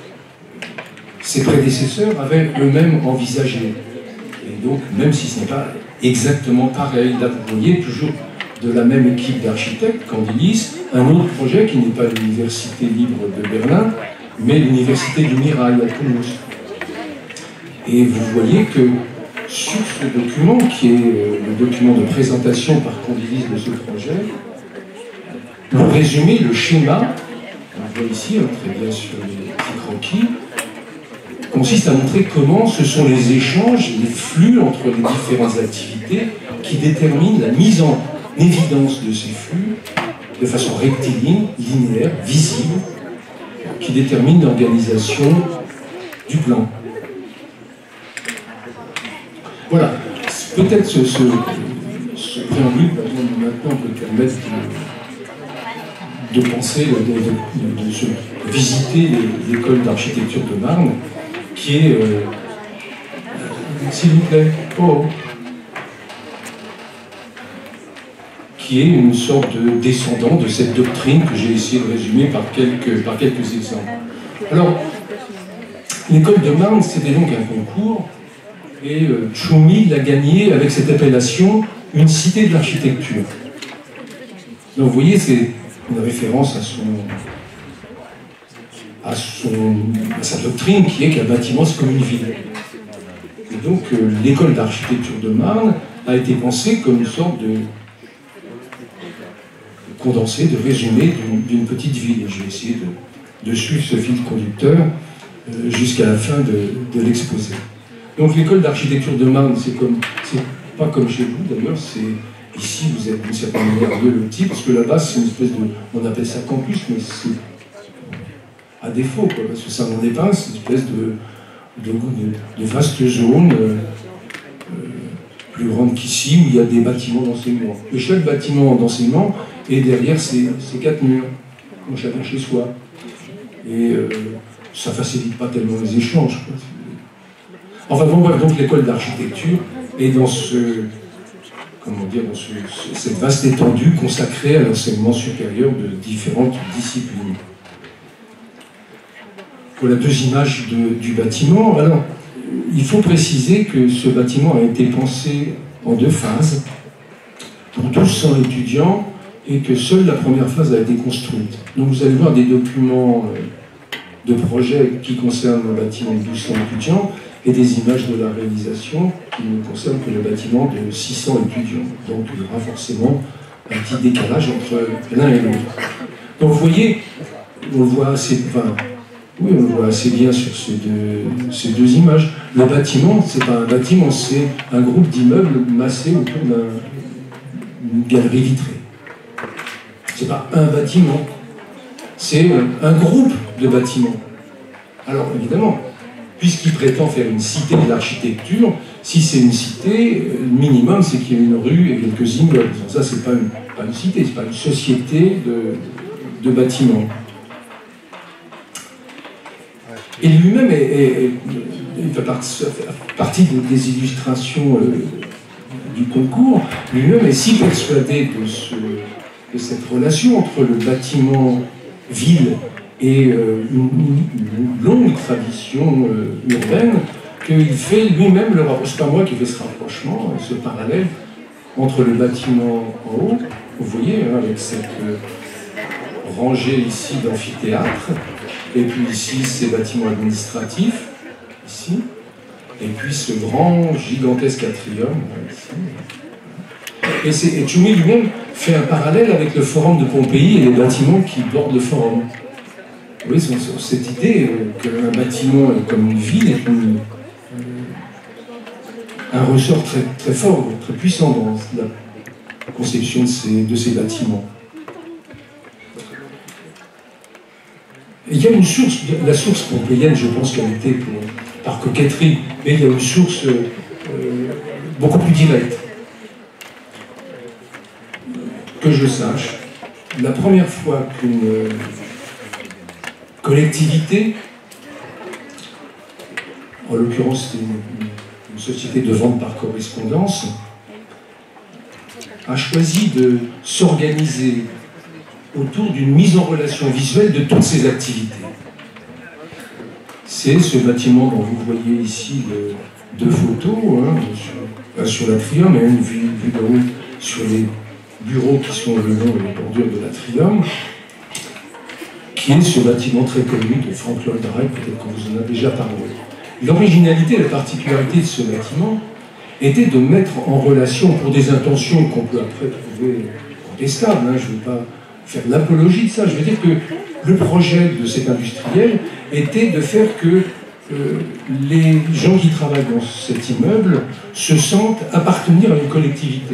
ses prédécesseurs avaient eux-mêmes envisagé. Et donc, même si ce n'est pas exactement pareil, là vous voyez toujours de la même équipe d'architectes, Candilis, un autre projet qui n'est pas l'Université libre de Berlin, mais l'Université du Mirail à Toulouse. Et vous voyez que sur ce document, qui est le document de présentation par Candilis de ce projet, le résumé, le schéma, on voit ici, hein, très bien sur les petits croquis, consiste à montrer comment ce sont les échanges, les flux entre les différentes activités qui déterminent la mise en évidence de ces flux de façon rectiligne, linéaire, visible, qui détermine l'organisation du plan. Voilà, peut-être ce, ce, ce préambule, maintenant, peut permettre de, de penser, de, de, de, de, de visiter l'école d'architecture de Marne, qui est, euh, euh, s'il vous plaît, oh, qui est une sorte de descendant de cette doctrine que j'ai essayé de résumer par quelques, par quelques exemples. Alors, l'école de Marne, c'était donc un concours, et euh, Tchoumi l'a gagné avec cette appellation « une cité de l'architecture ». Donc vous voyez, c'est une référence à son... À, son, à sa doctrine qui est qu'un bâtiment c'est comme une ville. Et donc euh, l'école d'architecture de Marne a été pensée comme une sorte de, de condensé, de résumé d'une petite ville. Et je vais essayer de, de suivre ce fil conducteur euh, jusqu'à la fin de, de l'exposé. Donc l'école d'architecture de Marne, c'est comme, c'est pas comme chez vous d'ailleurs, c'est ici vous êtes d'une certaine manière deux le petit, parce que là-bas c'est une espèce de, on appelle ça campus, mais c'est à défaut, quoi, parce que ça n'en est pas, c'est une espèce de, de, de, de vaste zone, euh, euh, plus grande qu'ici, où il y a des bâtiments d'enseignement. Et chaque bâtiment d'enseignement est derrière ces, ces quatre murs, comme chacun chez soi. Et euh, ça ne facilite pas tellement les échanges, quoi. Enfin bon, bref, donc l'école d'architecture est dans ce, comment dire, dans ce, cette vaste étendue consacrée à l'enseignement supérieur de différentes disciplines. Voilà deux images de, du bâtiment. Alors, il faut préciser que ce bâtiment a été pensé en deux phases, pour douze cents étudiants, et que seule la première phase a été construite. Donc vous allez voir des documents de projet qui concernent le bâtiment de douze cents étudiants, et des images de la réalisation qui ne concernent que le bâtiment de six cents étudiants. Donc il y aura forcément un petit décalage entre l'un et l'autre. Donc vous voyez, on le voit assez, enfin, oui, on le voit assez bien sur ces deux, ces deux images. Le bâtiment, c'est pas un bâtiment, c'est un groupe d'immeubles massés autour d'une galerie vitrée. C'est pas un bâtiment, c'est un groupe de bâtiments. Alors évidemment, puisqu'il prétend faire une cité de l'architecture, si c'est une cité, le minimum c'est qu'il y ait une rue et quelques immeubles. Ça, c'est pas une, pas une cité, c'est pas une société de, de bâtiments. Et lui-même est, est, est, il fait partie des illustrations euh, du concours. Lui-même est si persuadé de, ce, de cette relation entre le bâtiment ville et euh, une, une longue tradition euh, urbaine qu'il fait lui-même le rapport. C'est pas moi qui fais ce rapprochement, ce parallèle entre le bâtiment en haut, vous voyez, hein, avec cette euh, rangée ici d'amphithéâtre, et puis ici ces bâtiments administratifs, ici, et puis ce grand, gigantesque atrium, ici. Et, et Tchoumi lui-même fait un parallèle avec le forum de Pompéi et les bâtiments qui bordent le forum. Vous voyez, cette idée qu'un bâtiment est comme une ville est une, un ressort très, très fort, très puissant dans la conception de ces, de ces bâtiments. Il y a une source, la source pompéienne, je pense qu'elle était pour, par coquetterie, mais il y a une source euh, beaucoup plus directe. Que je sache, la première fois qu'une euh, collectivité, en l'occurrence une, une, une société de vente par correspondance, a choisi de s'organiser autour d'une mise en relation visuelle de toutes ces activités. C'est ce bâtiment dont vous voyez ici le, deux photos, hein, sur, sur l'atrium et une vue, vue de haut sur les bureaux qui sont le long de la bordure de l'atrium, qui est ce bâtiment très connu de Frank Lloyd Wright, peut-être qu'on vous en a déjà parlé. L'originalité et la particularité de ce bâtiment était de mettre en relation, pour des intentions qu'on peut après trouver contestables, hein, je ne veux pas faire l'apologie de ça, je veux dire que le projet de cet industriel était de faire que euh, les gens qui travaillent dans cet immeuble se sentent appartenir à une collectivité.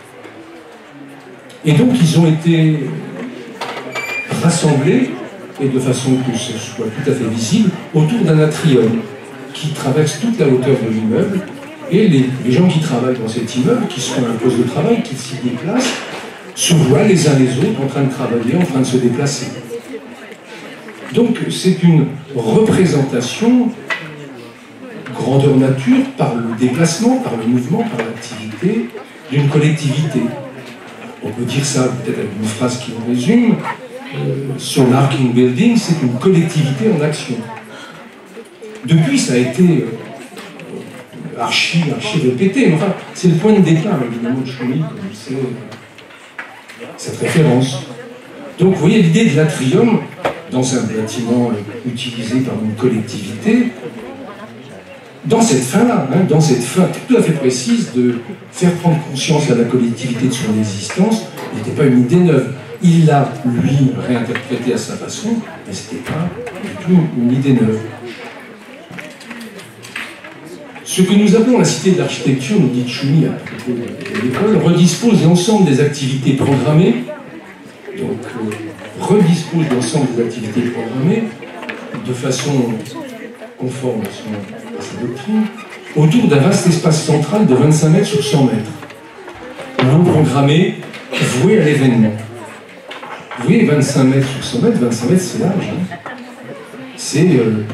Et donc ils ont été rassemblés, et de façon que ce soit tout à fait visible, autour d'un atrium qui traverse toute la hauteur de l'immeuble, et les, les gens qui travaillent dans cet immeuble, qui sont à un poste de travail, qui s'y déplacent, se voient les uns les autres en train de travailler, en train de se déplacer. Donc c'est une représentation grandeur nature par le déplacement, par le mouvement, par l'activité d'une collectivité. On peut dire ça peut-être avec une phrase qui en résume. Euh, sur l'Arking Building, c'est une collectivité en action. Depuis, ça a été euh, archi, archi répété. Mais enfin, c'est le point de départ, évidemment, de Tchoumi, comme c'est cette référence. Donc, vous voyez l'idée de l'atrium dans un bâtiment utilisé par une collectivité, dans cette fin-là, hein, dans cette fin tout à fait précise de faire prendre conscience à la collectivité de son existence, n'était pas une idée neuve. Il l'a, lui, réinterprété à sa façon, mais ce n'était pas du tout une idée neuve. Ce que nous appelons la cité de l'architecture, nous dit Tchoumi à propos de l'école, redispose l'ensemble des activités programmées, donc euh, redispose l'ensemble des activités programmées de façon conforme à, son, à sa doctrine, autour d'un vaste espace central de vingt-cinq mètres sur cent mètres, non programmé, voué à l'événement. Vous voyez, vingt-cinq mètres sur cent mètres, vingt-cinq mètres c'est large. Hein. C'est euh,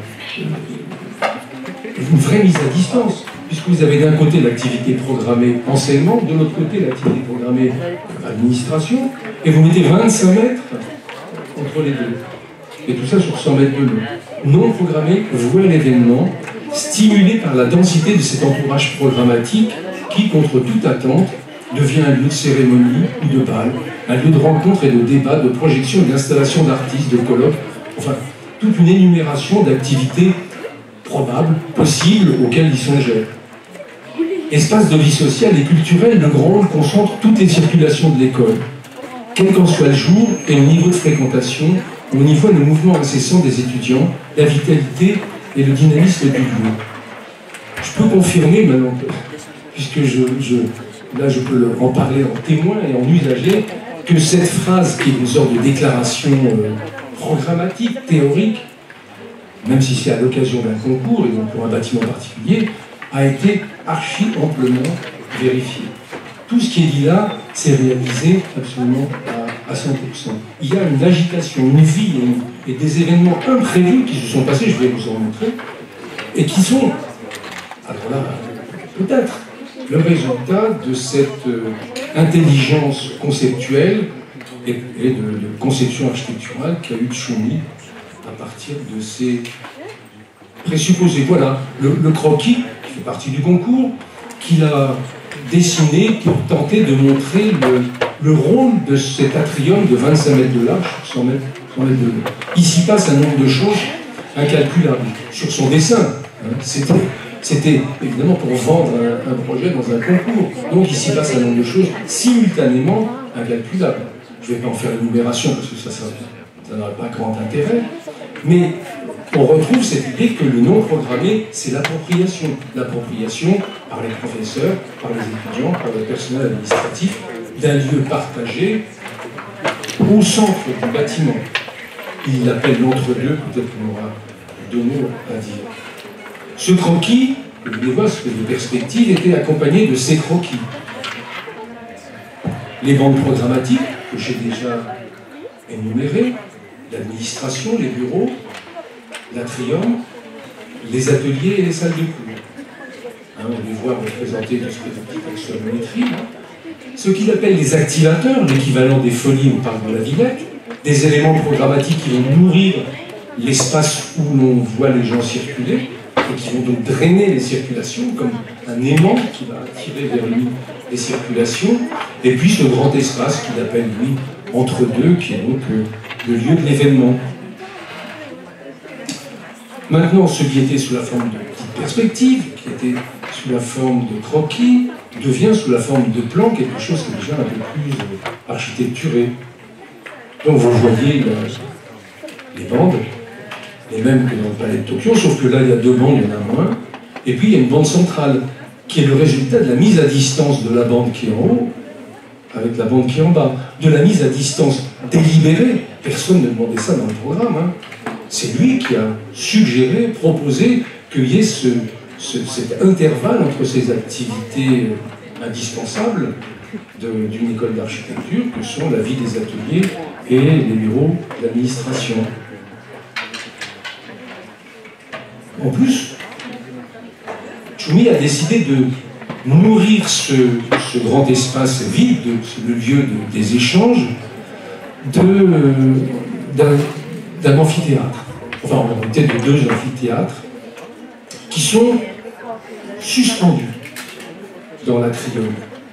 une vraie mise à distance, puisque vous avez d'un côté l'activité programmée enseignement, de l'autre côté l'activité programmée administration, et vous mettez vingt-cinq mètres entre les deux. Et tout ça sur cent mètres de long. Non programmé, voué à l'événement, stimulé par la densité de cet entourage programmatique qui, contre toute attente, devient un lieu de cérémonie ou de bal, un lieu de rencontre et de débat, de projection et d'installation d'artistes, de colloques, enfin, toute une énumération d'activités probable, possible, auquel ils songeaient. Espace de vie sociale et culturelle, le grand hall concentre toutes les circulations de l'école, quel qu'en soit le jour et le niveau de fréquentation, on y voit le mouvement incessant des étudiants, la vitalité et le dynamisme du lieu. Je peux confirmer maintenant, puisque je, je, là je peux en parler en témoin et en usager, que cette phrase qui est une sorte de déclaration euh, programmatique, théorique, même si c'est à l'occasion d'un concours et donc pour un bâtiment particulier, a été archi amplement vérifié. Tout ce qui est dit là, c'est réalisé absolument à, à cent pour cent. Il y a une agitation, une vie et, une, et des événements imprévus qui se sont passés, je vais vous en montrer, et qui sont, alors là, peut-être, le résultat de cette euh, intelligence conceptuelle et, et de, de conception architecturale qu'a eu Tchoumi à partir de ces présupposés. Voilà, le, le croquis, qui fait partie du concours, qu'il a dessiné pour tenter de montrer le, le rôle de cet atrium de vingt-cinq mètres de large, cent mètres, cent mètres de long. Il s'y passe un nombre de choses incalculables. Sur son dessin, hein, c'était... C'était évidemment pour vendre un, un projet dans un concours. Donc il s'y passe un nombre de choses simultanément incalculables. Je ne vais pas en faire l'énumération parce que ça, ça, ça n'aurait pas grand intérêt. Mais on retrouve cette idée que le non programmé, c'est l'appropriation. L'appropriation par les professeurs, par les étudiants, par le personnel administratif, d'un lieu partagé au centre du bâtiment. Il l'appelle l'entre-deux, peut-être qu'on aura deux mots à dire. Ce croquis, le négoce de perspective, était accompagné de ces croquis. Les bandes programmatiques, que j'ai déjà énumérées, l'administration, les bureaux, l'atrium, les ateliers et les salles de cours. Hein, on les voit représenter de ce que textométrie. Ce qu'il appelle les activateurs, l'équivalent des folies au parc de la Villette, des éléments programmatiques qui vont nourrir l'espace où l'on voit les gens circuler, et qui vont donc drainer les circulations, comme un aimant qui va attirer vers lui les circulations, et puis ce grand espace qu'il appelle, lui, entre deux, qui est donc euh, le lieu de l'événement. Maintenant, ce qui était sous la forme de petite perspective, qui était sous la forme de croquis, devient sous la forme de plan quelque chose qui est déjà un peu plus euh, architecturé. Donc vous voyez euh, les bandes, les mêmes que dans le palais de Tokyo, sauf que là, il y a deux bandes, il y en a moins. Et puis, il y a une bande centrale, qui est le résultat de la mise à distance de la bande qui est en haut, avec la bande qui est en bas. De la mise à distance délibérée. Personne ne demandait ça dans le programme. Hein. C'est lui qui a suggéré, proposé qu'il y ait ce, ce, cet intervalle entre ces activités indispensables d'une école d'architecture, que sont la vie des ateliers et les bureaux d'administration. En plus, Tchoumi a décidé de nourrir ce, ce grand espace vide, le lieu de, des échanges, d'un amphithéâtre. Enfin, en réalité de deux amphithéâtres qui sont suspendus dans l'atrium.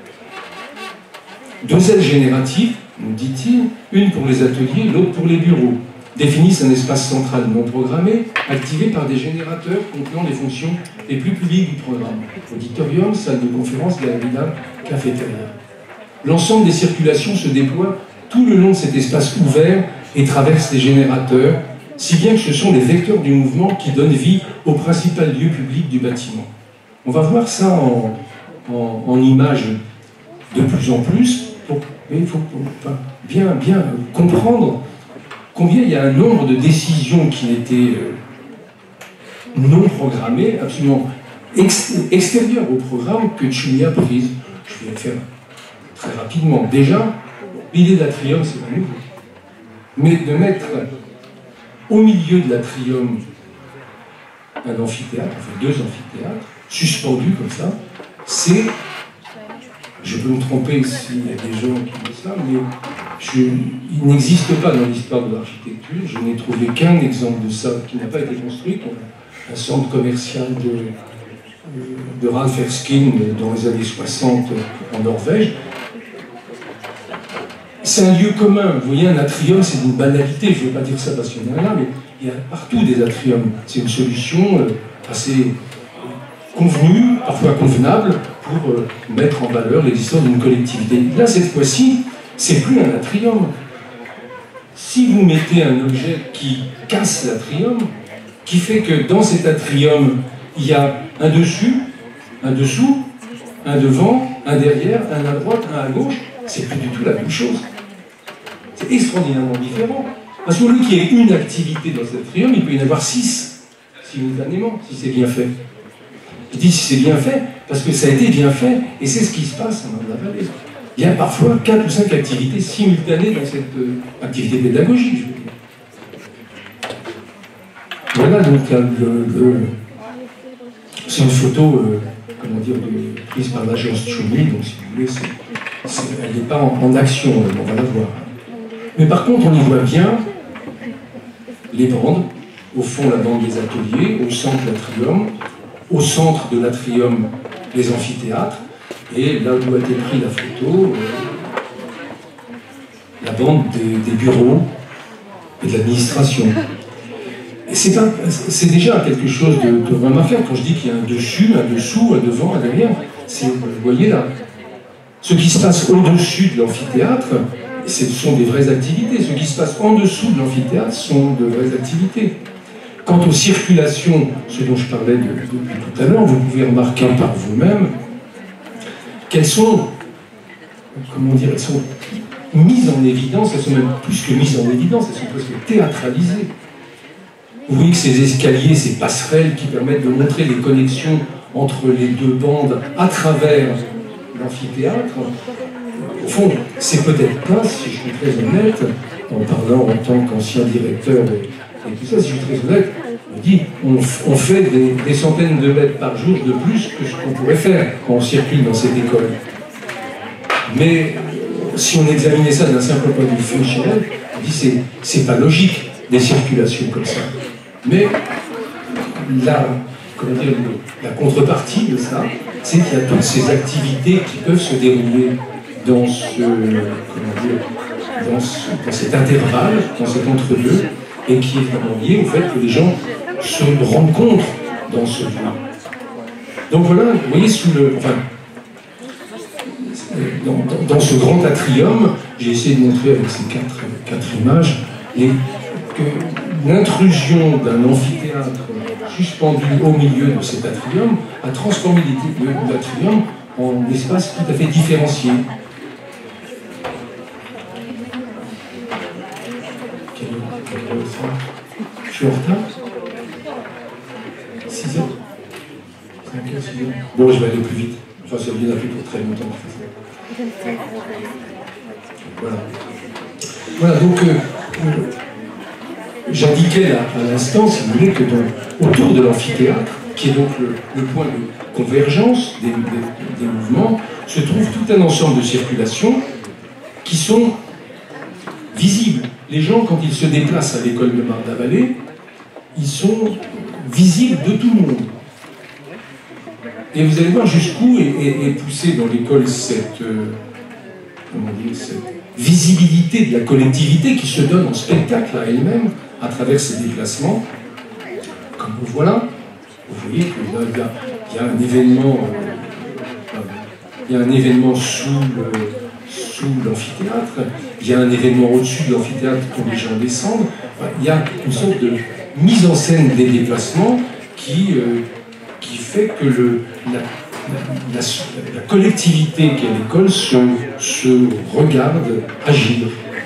Deux ailes génératives, nous dit-il, une pour les ateliers, l'autre pour les bureaux, définissent un espace central non programmé, activé par des générateurs contenant les fonctions les plus publiques du programme. Auditorium, salle de conférence, galerie d'art, cafétéria. L'ensemble des circulations se déploie tout le long de cet espace ouvert et traverse les générateurs, si bien que ce sont les vecteurs du mouvement qui donnent vie au principal lieu public du bâtiment. On va voir ça en, en, en images de plus en plus, pour, mais il faut enfin, bien, bien comprendre combien il y a un nombre de décisions qui étaient euh, non programmées, absolument ex extérieures au programme que Tchoumi a prise. Je vais le faire très rapidement. Déjà, l'idée d'atrium, c'est pas nouveau. Mais de mettre au milieu de l'atrium un amphithéâtre, enfin deux amphithéâtres, suspendus comme ça, c'est, je peux me tromper s'il y a des gens qui disent ça, mais je, il n'existe pas dans l'histoire de l'architecture, je n'ai trouvé qu'un exemple de ça qui n'a pas été construit, un centre commercial de, de Ralph Erskine dans les années soixante en Norvège. C'est un lieu commun, vous voyez, un atrium, c'est une banalité, je ne veux pas dire ça parce qu'il y en a là, mais il y a partout des atriums. C'est une solution assez convenue, parfois convenable, pour euh, mettre en valeur l'existence d'une collectivité. Là, cette fois-ci, c'est plus un atrium. Si vous mettez un objet qui casse l'atrium, qui fait que dans cet atrium, il y a un dessus, un dessous, un devant, un derrière, un à droite, un à gauche, c'est plus du tout la même chose. C'est extraordinairement différent. Parce qu'au lieu qu'il y ait une activité dans cet atrium, il peut y en avoir six, simultanément, si c'est bien fait. Je dis si c'est bien fait, parce que ça a été bien fait, et c'est ce qui se passe en Marne-la-Vallée. Il y a parfois quatre ou cinq activités simultanées dans cette euh, activité pédagogique, je veux dire. Voilà donc là, le, le, c'est une photo, euh, comment dire, de, prise par l'agence Tchoumi, donc si vous voulez, c'est, c'est, elle n'est pas en, en action, on va la voir. Mais par contre, on y voit bien les bandes, au fond la bande des ateliers, au centre l'atrium, au centre de l'atrium les amphithéâtres, et là où a été prise la photo, euh, la bande des, des bureaux et de l'administration. C'est, pas, c'est déjà quelque chose de, de remarquable quand je dis qu'il y a un dessus, un dessous, un devant, un derrière. C'est, vous voyez là, ce qui se passe au-dessus de l'amphithéâtre, ce sont des vraies activités. Ce qui se passe en dessous de l'amphithéâtre sont de vraies activités. Quant aux circulations, ce dont je parlais de, depuis tout à l'heure, vous pouvez remarquer par vous-même qu'elles sont, comment dire, elles sont mises en évidence, elles sont même plus que mises en évidence, elles sont presque théâtralisées. Vous voyez que ces escaliers, ces passerelles qui permettent de montrer les connexions entre les deux bandes à travers l'amphithéâtre, au fond, c'est peut-être pas, si je suis très honnête, en parlant en tant qu'ancien directeur et, et tout ça, si je suis très honnête, on dit on, on fait des, des centaines de mètres par jour de plus que ce qu'on pourrait faire quand on circule dans cette école. Mais si on examinait ça d'un simple point de vue fonctionnel, on dit c'est, c'est pas logique des circulations comme ça. Mais la, comment dire, la contrepartie de ça, c'est qu'il y a toutes ces activités qui peuvent se dérouler dans, ce, comment dire, dans, ce, dans cet intervalle, dans cet entre-deux, et qui est lié au fait que les gens se rencontrent dans ce lieu. Donc voilà, vous voyez, sous le, enfin, dans, dans, dans ce grand atrium, j'ai essayé de montrer avec ces quatre, quatre images les, que l'intrusion d'un amphithéâtre suspendu au milieu de cet atrium a transformé l'atrium en espace tout à fait différencié. Je suis en retard? six heures? cinq heures, six heures? Bon, je vais aller plus vite. Enfin, ça vient d'appeler pour très longtemps. Voilà. Voilà, donc, euh, euh, j'indiquais là, à l'instant, si vous voulez, que dans, autour de l'amphithéâtre, qui est donc le, le point de convergence des, des, des mouvements, se trouve tout un ensemble de circulations qui sont visibles. Les gens, quand ils se déplacent à l'école de Marne-la-Vallée, ils sont visibles de tout le monde. Et vous allez voir jusqu'où est, est, est poussée dans l'école cette, euh, comment dire, cette visibilité de la collectivité qui se donne en spectacle à elle-même à travers ses déplacements. Comme vous voilà, vous voyez qu'il y a, il y a un événement, euh, il y a un événement sous le, sous l'amphithéâtre, il y a un événement au-dessus de l'amphithéâtre quand les gens descendent. Il y a une sorte de mise en scène des déplacements qui, euh, qui fait que le, la, la, la, la collectivité qu'est l'école se, se regarde agir.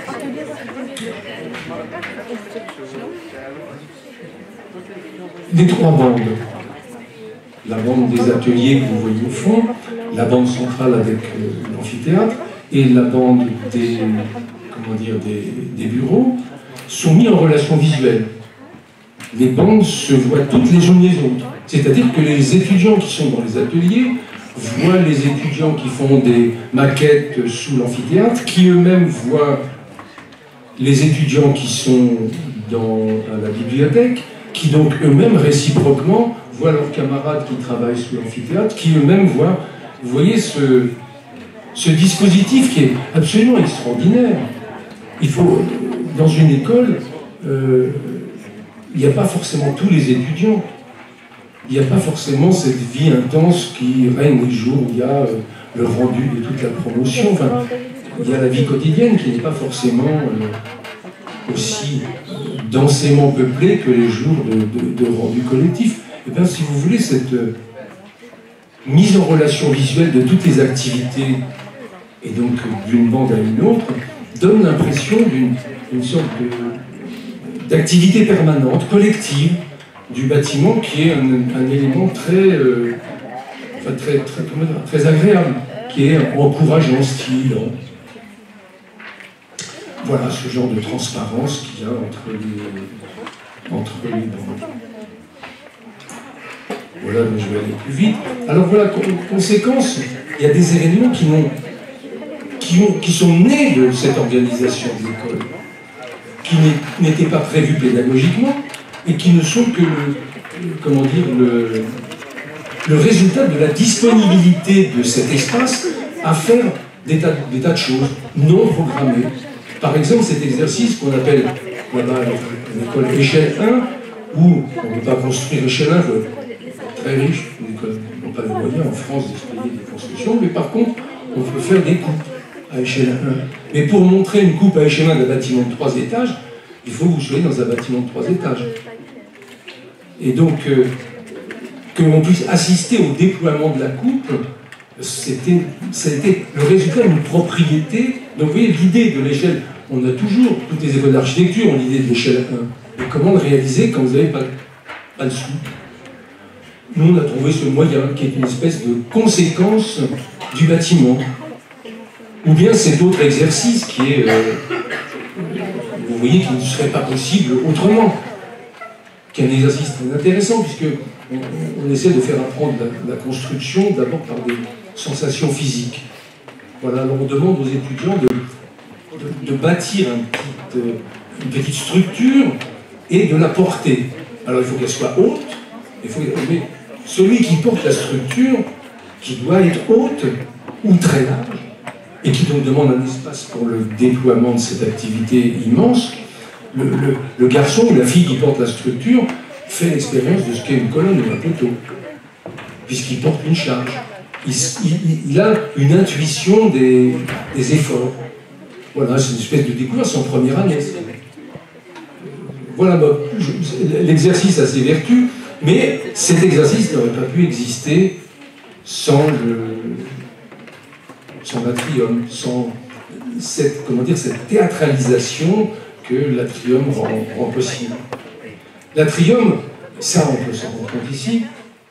Les trois bandes. La bande des ateliers que vous voyez au fond, la bande centrale avec euh, l'amphithéâtre, et la bande des, comment dire, des, des bureaux sont mis en relation visuelle. Les bandes se voient toutes les unes les autres. C'est-à-dire que les étudiants qui sont dans les ateliers voient les étudiants qui font des maquettes sous l'amphithéâtre, qui eux-mêmes voient les étudiants qui sont dans la bibliothèque, qui donc eux-mêmes réciproquement voient leurs camarades qui travaillent sous l'amphithéâtre, qui eux-mêmes voient, vous voyez ce... Ce dispositif qui est absolument extraordinaire. Il faut, dans une école, euh, il n'y a pas forcément tous les étudiants. Il n'y a pas forcément cette vie intense qui règne les jours où il y a euh, le rendu de toute la promotion. Enfin, il y a la vie quotidienne qui n'est pas forcément euh, aussi euh, densément peuplée que les jours de, de, de rendu collectif. Et bien, si vous voulez, cette euh, mise en relation visuelle de toutes les activités, et donc d'une bande à une autre, donne l'impression d'une sorte d'activité permanente, collective, du bâtiment, qui est un, un élément très, euh, enfin, très, très, très agréable, qui est encourageant, stimulant. Voilà ce genre de transparence qu'il y a entre les, entre les bandes. Voilà, je vais aller plus vite. Alors voilà, conséquence, il y a des événements qui, ont, qui, ont, qui sont nés de cette organisation de l'école, qui n'étaient pas prévus pédagogiquement, et qui ne sont que le, comment dire, le, le résultat de la disponibilité de cet espace à faire des tas, des tas de choses non programmées. Par exemple, cet exercice qu'on appelle là-bas à l'école échelle un, où on ne peut pas construire échelle un, il faut être très riche, les écoles n'ont pas les moyens en France d'expédier des constructions, mais par contre, on peut faire des coupes à échelle un. Mais pour montrer une coupe à échelle un d'un bâtiment de trois étages, il faut que vous soyez dans un bâtiment de trois étages. Et donc, euh, que l'on puisse assister au déploiement de la coupe, c'était le résultat d'une propriété. Donc, vous voyez, l'idée de l'échelle, on a toujours, toutes les écoles d'architecture ont l'idée de l'échelle un. Mais comment le réaliser quand vous n'avez pas, pas de sous? Nous, on a trouvé ce moyen, qui est une espèce de conséquence du bâtiment. Ou bien cet autre exercice qui est... Euh, vous voyez qu'il ne serait pas possible autrement, qui est un exercice très intéressant, puisque on, on essaie de faire apprendre la, la construction d'abord par des sensations physiques. Voilà, alors on demande aux étudiants de, de, de bâtir un petit, euh, une petite structure et de la porter. Alors il faut qu'elle soit haute, il faut, mais celui qui porte la structure, qui doit être haute ou très large, et qui donc demande un espace pour le déploiement de cette activité immense, le, le, le garçon ou la fille qui porte la structure fait l'expérience de ce qu'est une colonne ou un poteau, puisqu'il porte une charge. Il, il, il a une intuition des, des efforts. Voilà, c'est une espèce de découverte, c'est en première année. Voilà, bah, l'exercice a ses vertus, mais cet exercice n'aurait pas pu exister sans le... sans l'atrium, sans cette, comment dire, cette théâtralisation que l'atrium rend, rend possible. L'atrium, ça on peut s'en rendre compte ici,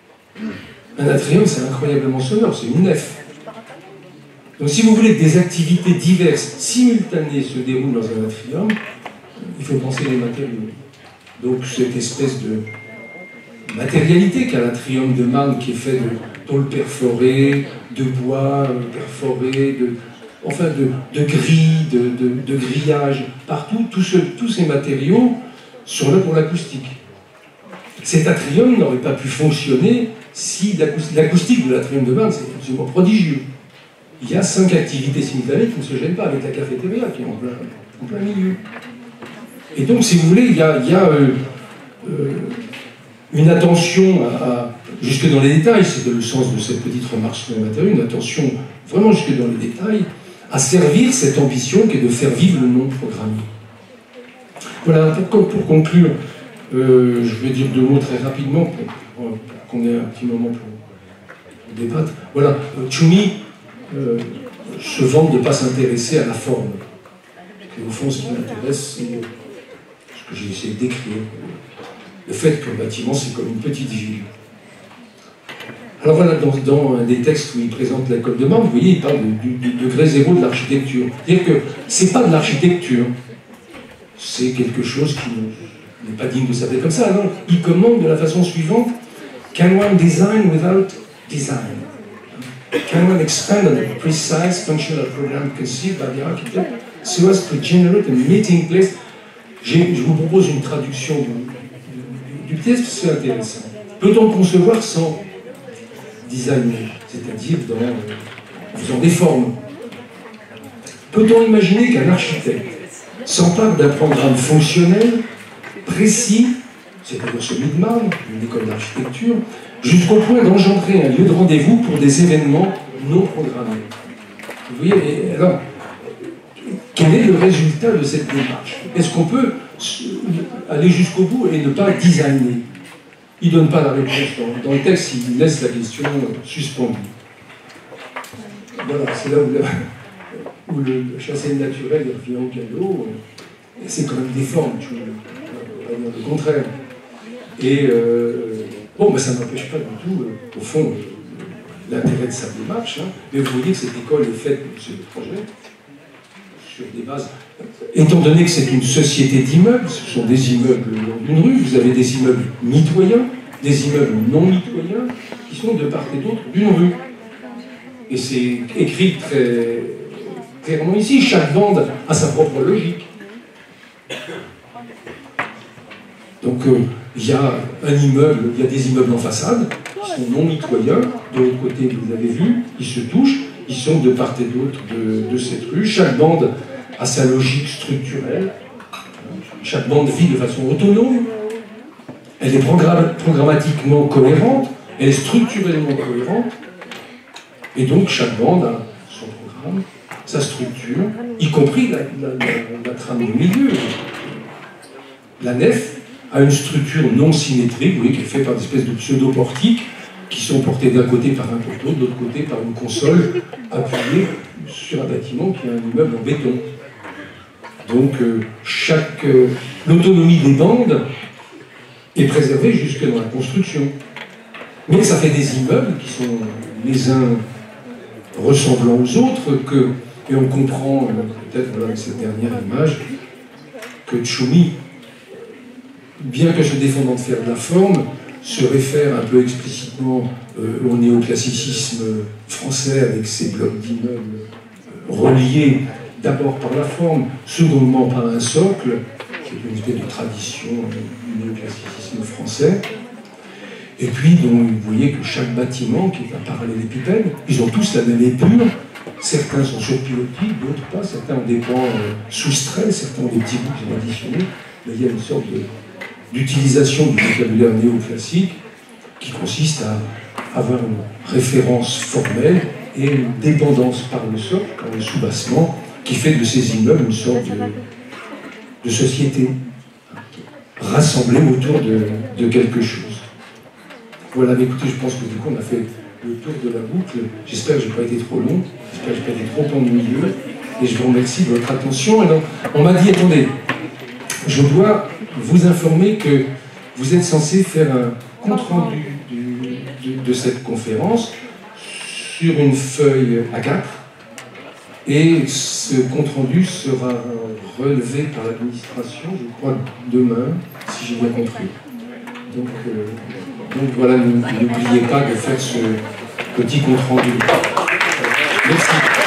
un atrium c'est incroyablement sonore, c'est une nef. Donc si vous voulez que des activités diverses, simultanées se déroulent dans un atrium, il faut penser les matériaux. Donc cette espèce de matérialité qu'a l'atrium de Marne qui est fait de tôle perforée, de bois perforé, de, enfin de, de grilles, de, de, de grillages, partout, tous, ce, tous ces matériaux sont là pour l'acoustique. Cet atrium n'aurait pas pu fonctionner si l'acoustique de l'atrium de Marne, c'est absolument prodigieux. Il y a cinq activités simultanées qui ne se gênent pas avec la cafétéria qui est en plein, en plein milieu. Et donc, si vous voulez, il y a, il y a euh, euh, une attention à, à, jusque dans les détails, c'est le sens de cette petite remarque sur les matériaux, une attention vraiment jusque dans les détails, à servir cette ambition qui est de faire vivre le non-programmé. Voilà, pour, pour conclure, euh, je vais dire deux mots très rapidement pour, pour qu'on ait un petit moment pour, pour débattre. Voilà, Tchoumi euh, se vante de ne pas s'intéresser à la forme. Et au fond, ce qui m'intéresse, c'est ce que j'ai essayé d'écrire. Le fait qu'un bâtiment, c'est comme une petite ville. Alors voilà, dans, dans un des textes où il présente l'école de Marne, vous voyez, il parle du, du degré zéro de l'architecture. C'est-à-dire que c'est pas de l'architecture, c'est quelque chose qui n'est pas digne de s'appeler comme ça. Non, il commande de la façon suivante: Can one design without design? Can one expand on the precise functional program conceived by the architect so as to generate a meeting place? Je vous propose une traduction du, du, du texte, c'est intéressant. Peut-on concevoir sans designer, c'est-à-dire en faisant des formes? Peut-on imaginer qu'un architecte s'empare d'un programme fonctionnel, précis c'est-à-dire celui de Marne, une école d'architecture, jusqu'au point d'engendrer un lieu de rendez-vous pour des événements non programmés. Vous voyez, alors, quel est le résultat de cette démarche? Est-ce qu'on peut aller jusqu'au bout et ne pas designer? Il ne donne pas la réponse. Dans, dans le texte, il laisse la question suspendue. Voilà, c'est là où, la, où le châssis naturel revient au galop. C'est quand même des formes, tu vois, on va dire le contraire. Et euh, bon, ben, ça n'empêche pas du tout, euh, au fond, euh, l'intérêt de sa démarche. Hein. Mais vous voyez que cette école est faite sur le projet, sur des bases. Étant donné que c'est une société d'immeubles, ce sont des immeubles le long d'une rue, vous avez des immeubles mitoyens, des immeubles non mitoyens, qui sont de part et d'autre d'une rue. Et c'est écrit très clairement ici, chaque bande a sa propre logique. Donc euh, il y a un immeuble, il y a des immeubles en façade, qui sont non mitoyens, de l'autre côté vous avez vu, ils se touchent, ils sont de part et d'autre de, de cette rue, chaque bande a sa logique structurelle, chaque bande vit de façon autonome, elle est programma programmatiquement cohérente, elle est structurellement cohérente, et donc chaque bande a son programme, sa structure, y compris la, la, la, la trame du milieu. La nef a une structure non symétrique, vous voyez, qui est faite par des espèces de pseudo-portiques qui sont portés d'un côté par un poteau, de l'autre côté par une console appuyée sur un bâtiment qui est un immeuble en béton. Donc euh, chaque euh, l'autonomie des bandes est préservée jusque dans la construction. Mais ça fait des immeubles qui sont les uns ressemblant aux autres, que, et on comprend euh, peut-être voilà, avec cette dernière image que Tchoumi, bien que se défendant de faire de la forme, se réfère un peu explicitement euh, au néoclassicisme français avec ses blocs d'immeubles euh, reliés d'abord par la forme, secondement par un socle, qui est une espèce de tradition euh, du néoclassicisme français. Et puis, donc, vous voyez que chaque bâtiment, qui est un parallélépipède, ils ont tous la même épure. Certains sont sur pilotis, d'autres pas. Certains ont des pans euh, soustraits, certains ont des petits bouts qui sont additionnés. Mais il y a une sorte d'utilisation du vocabulaire néoclassique qui consiste à avoir une référence formelle et une dépendance par le socle, par le soubassement, qui fait de ces immeubles une sorte de, de société rassemblée autour de, de quelque chose. Voilà, mais écoutez, je pense que du coup on a fait le tour de la boucle. J'espère que je n'ai pas été trop long, j'espère que je n'ai pas été trop ennuyeux, et je vous remercie de votre attention. Alors, on m'a dit, attendez, je dois vous informer que vous êtes censé faire un compte-rendu de, de cette conférence sur une feuille A quatre, et ce compte-rendu sera relevé par l'administration, je crois, demain, si j'ai bien compris. Donc, euh, donc voilà, n'oubliez pas de faire ce petit compte-rendu. Merci.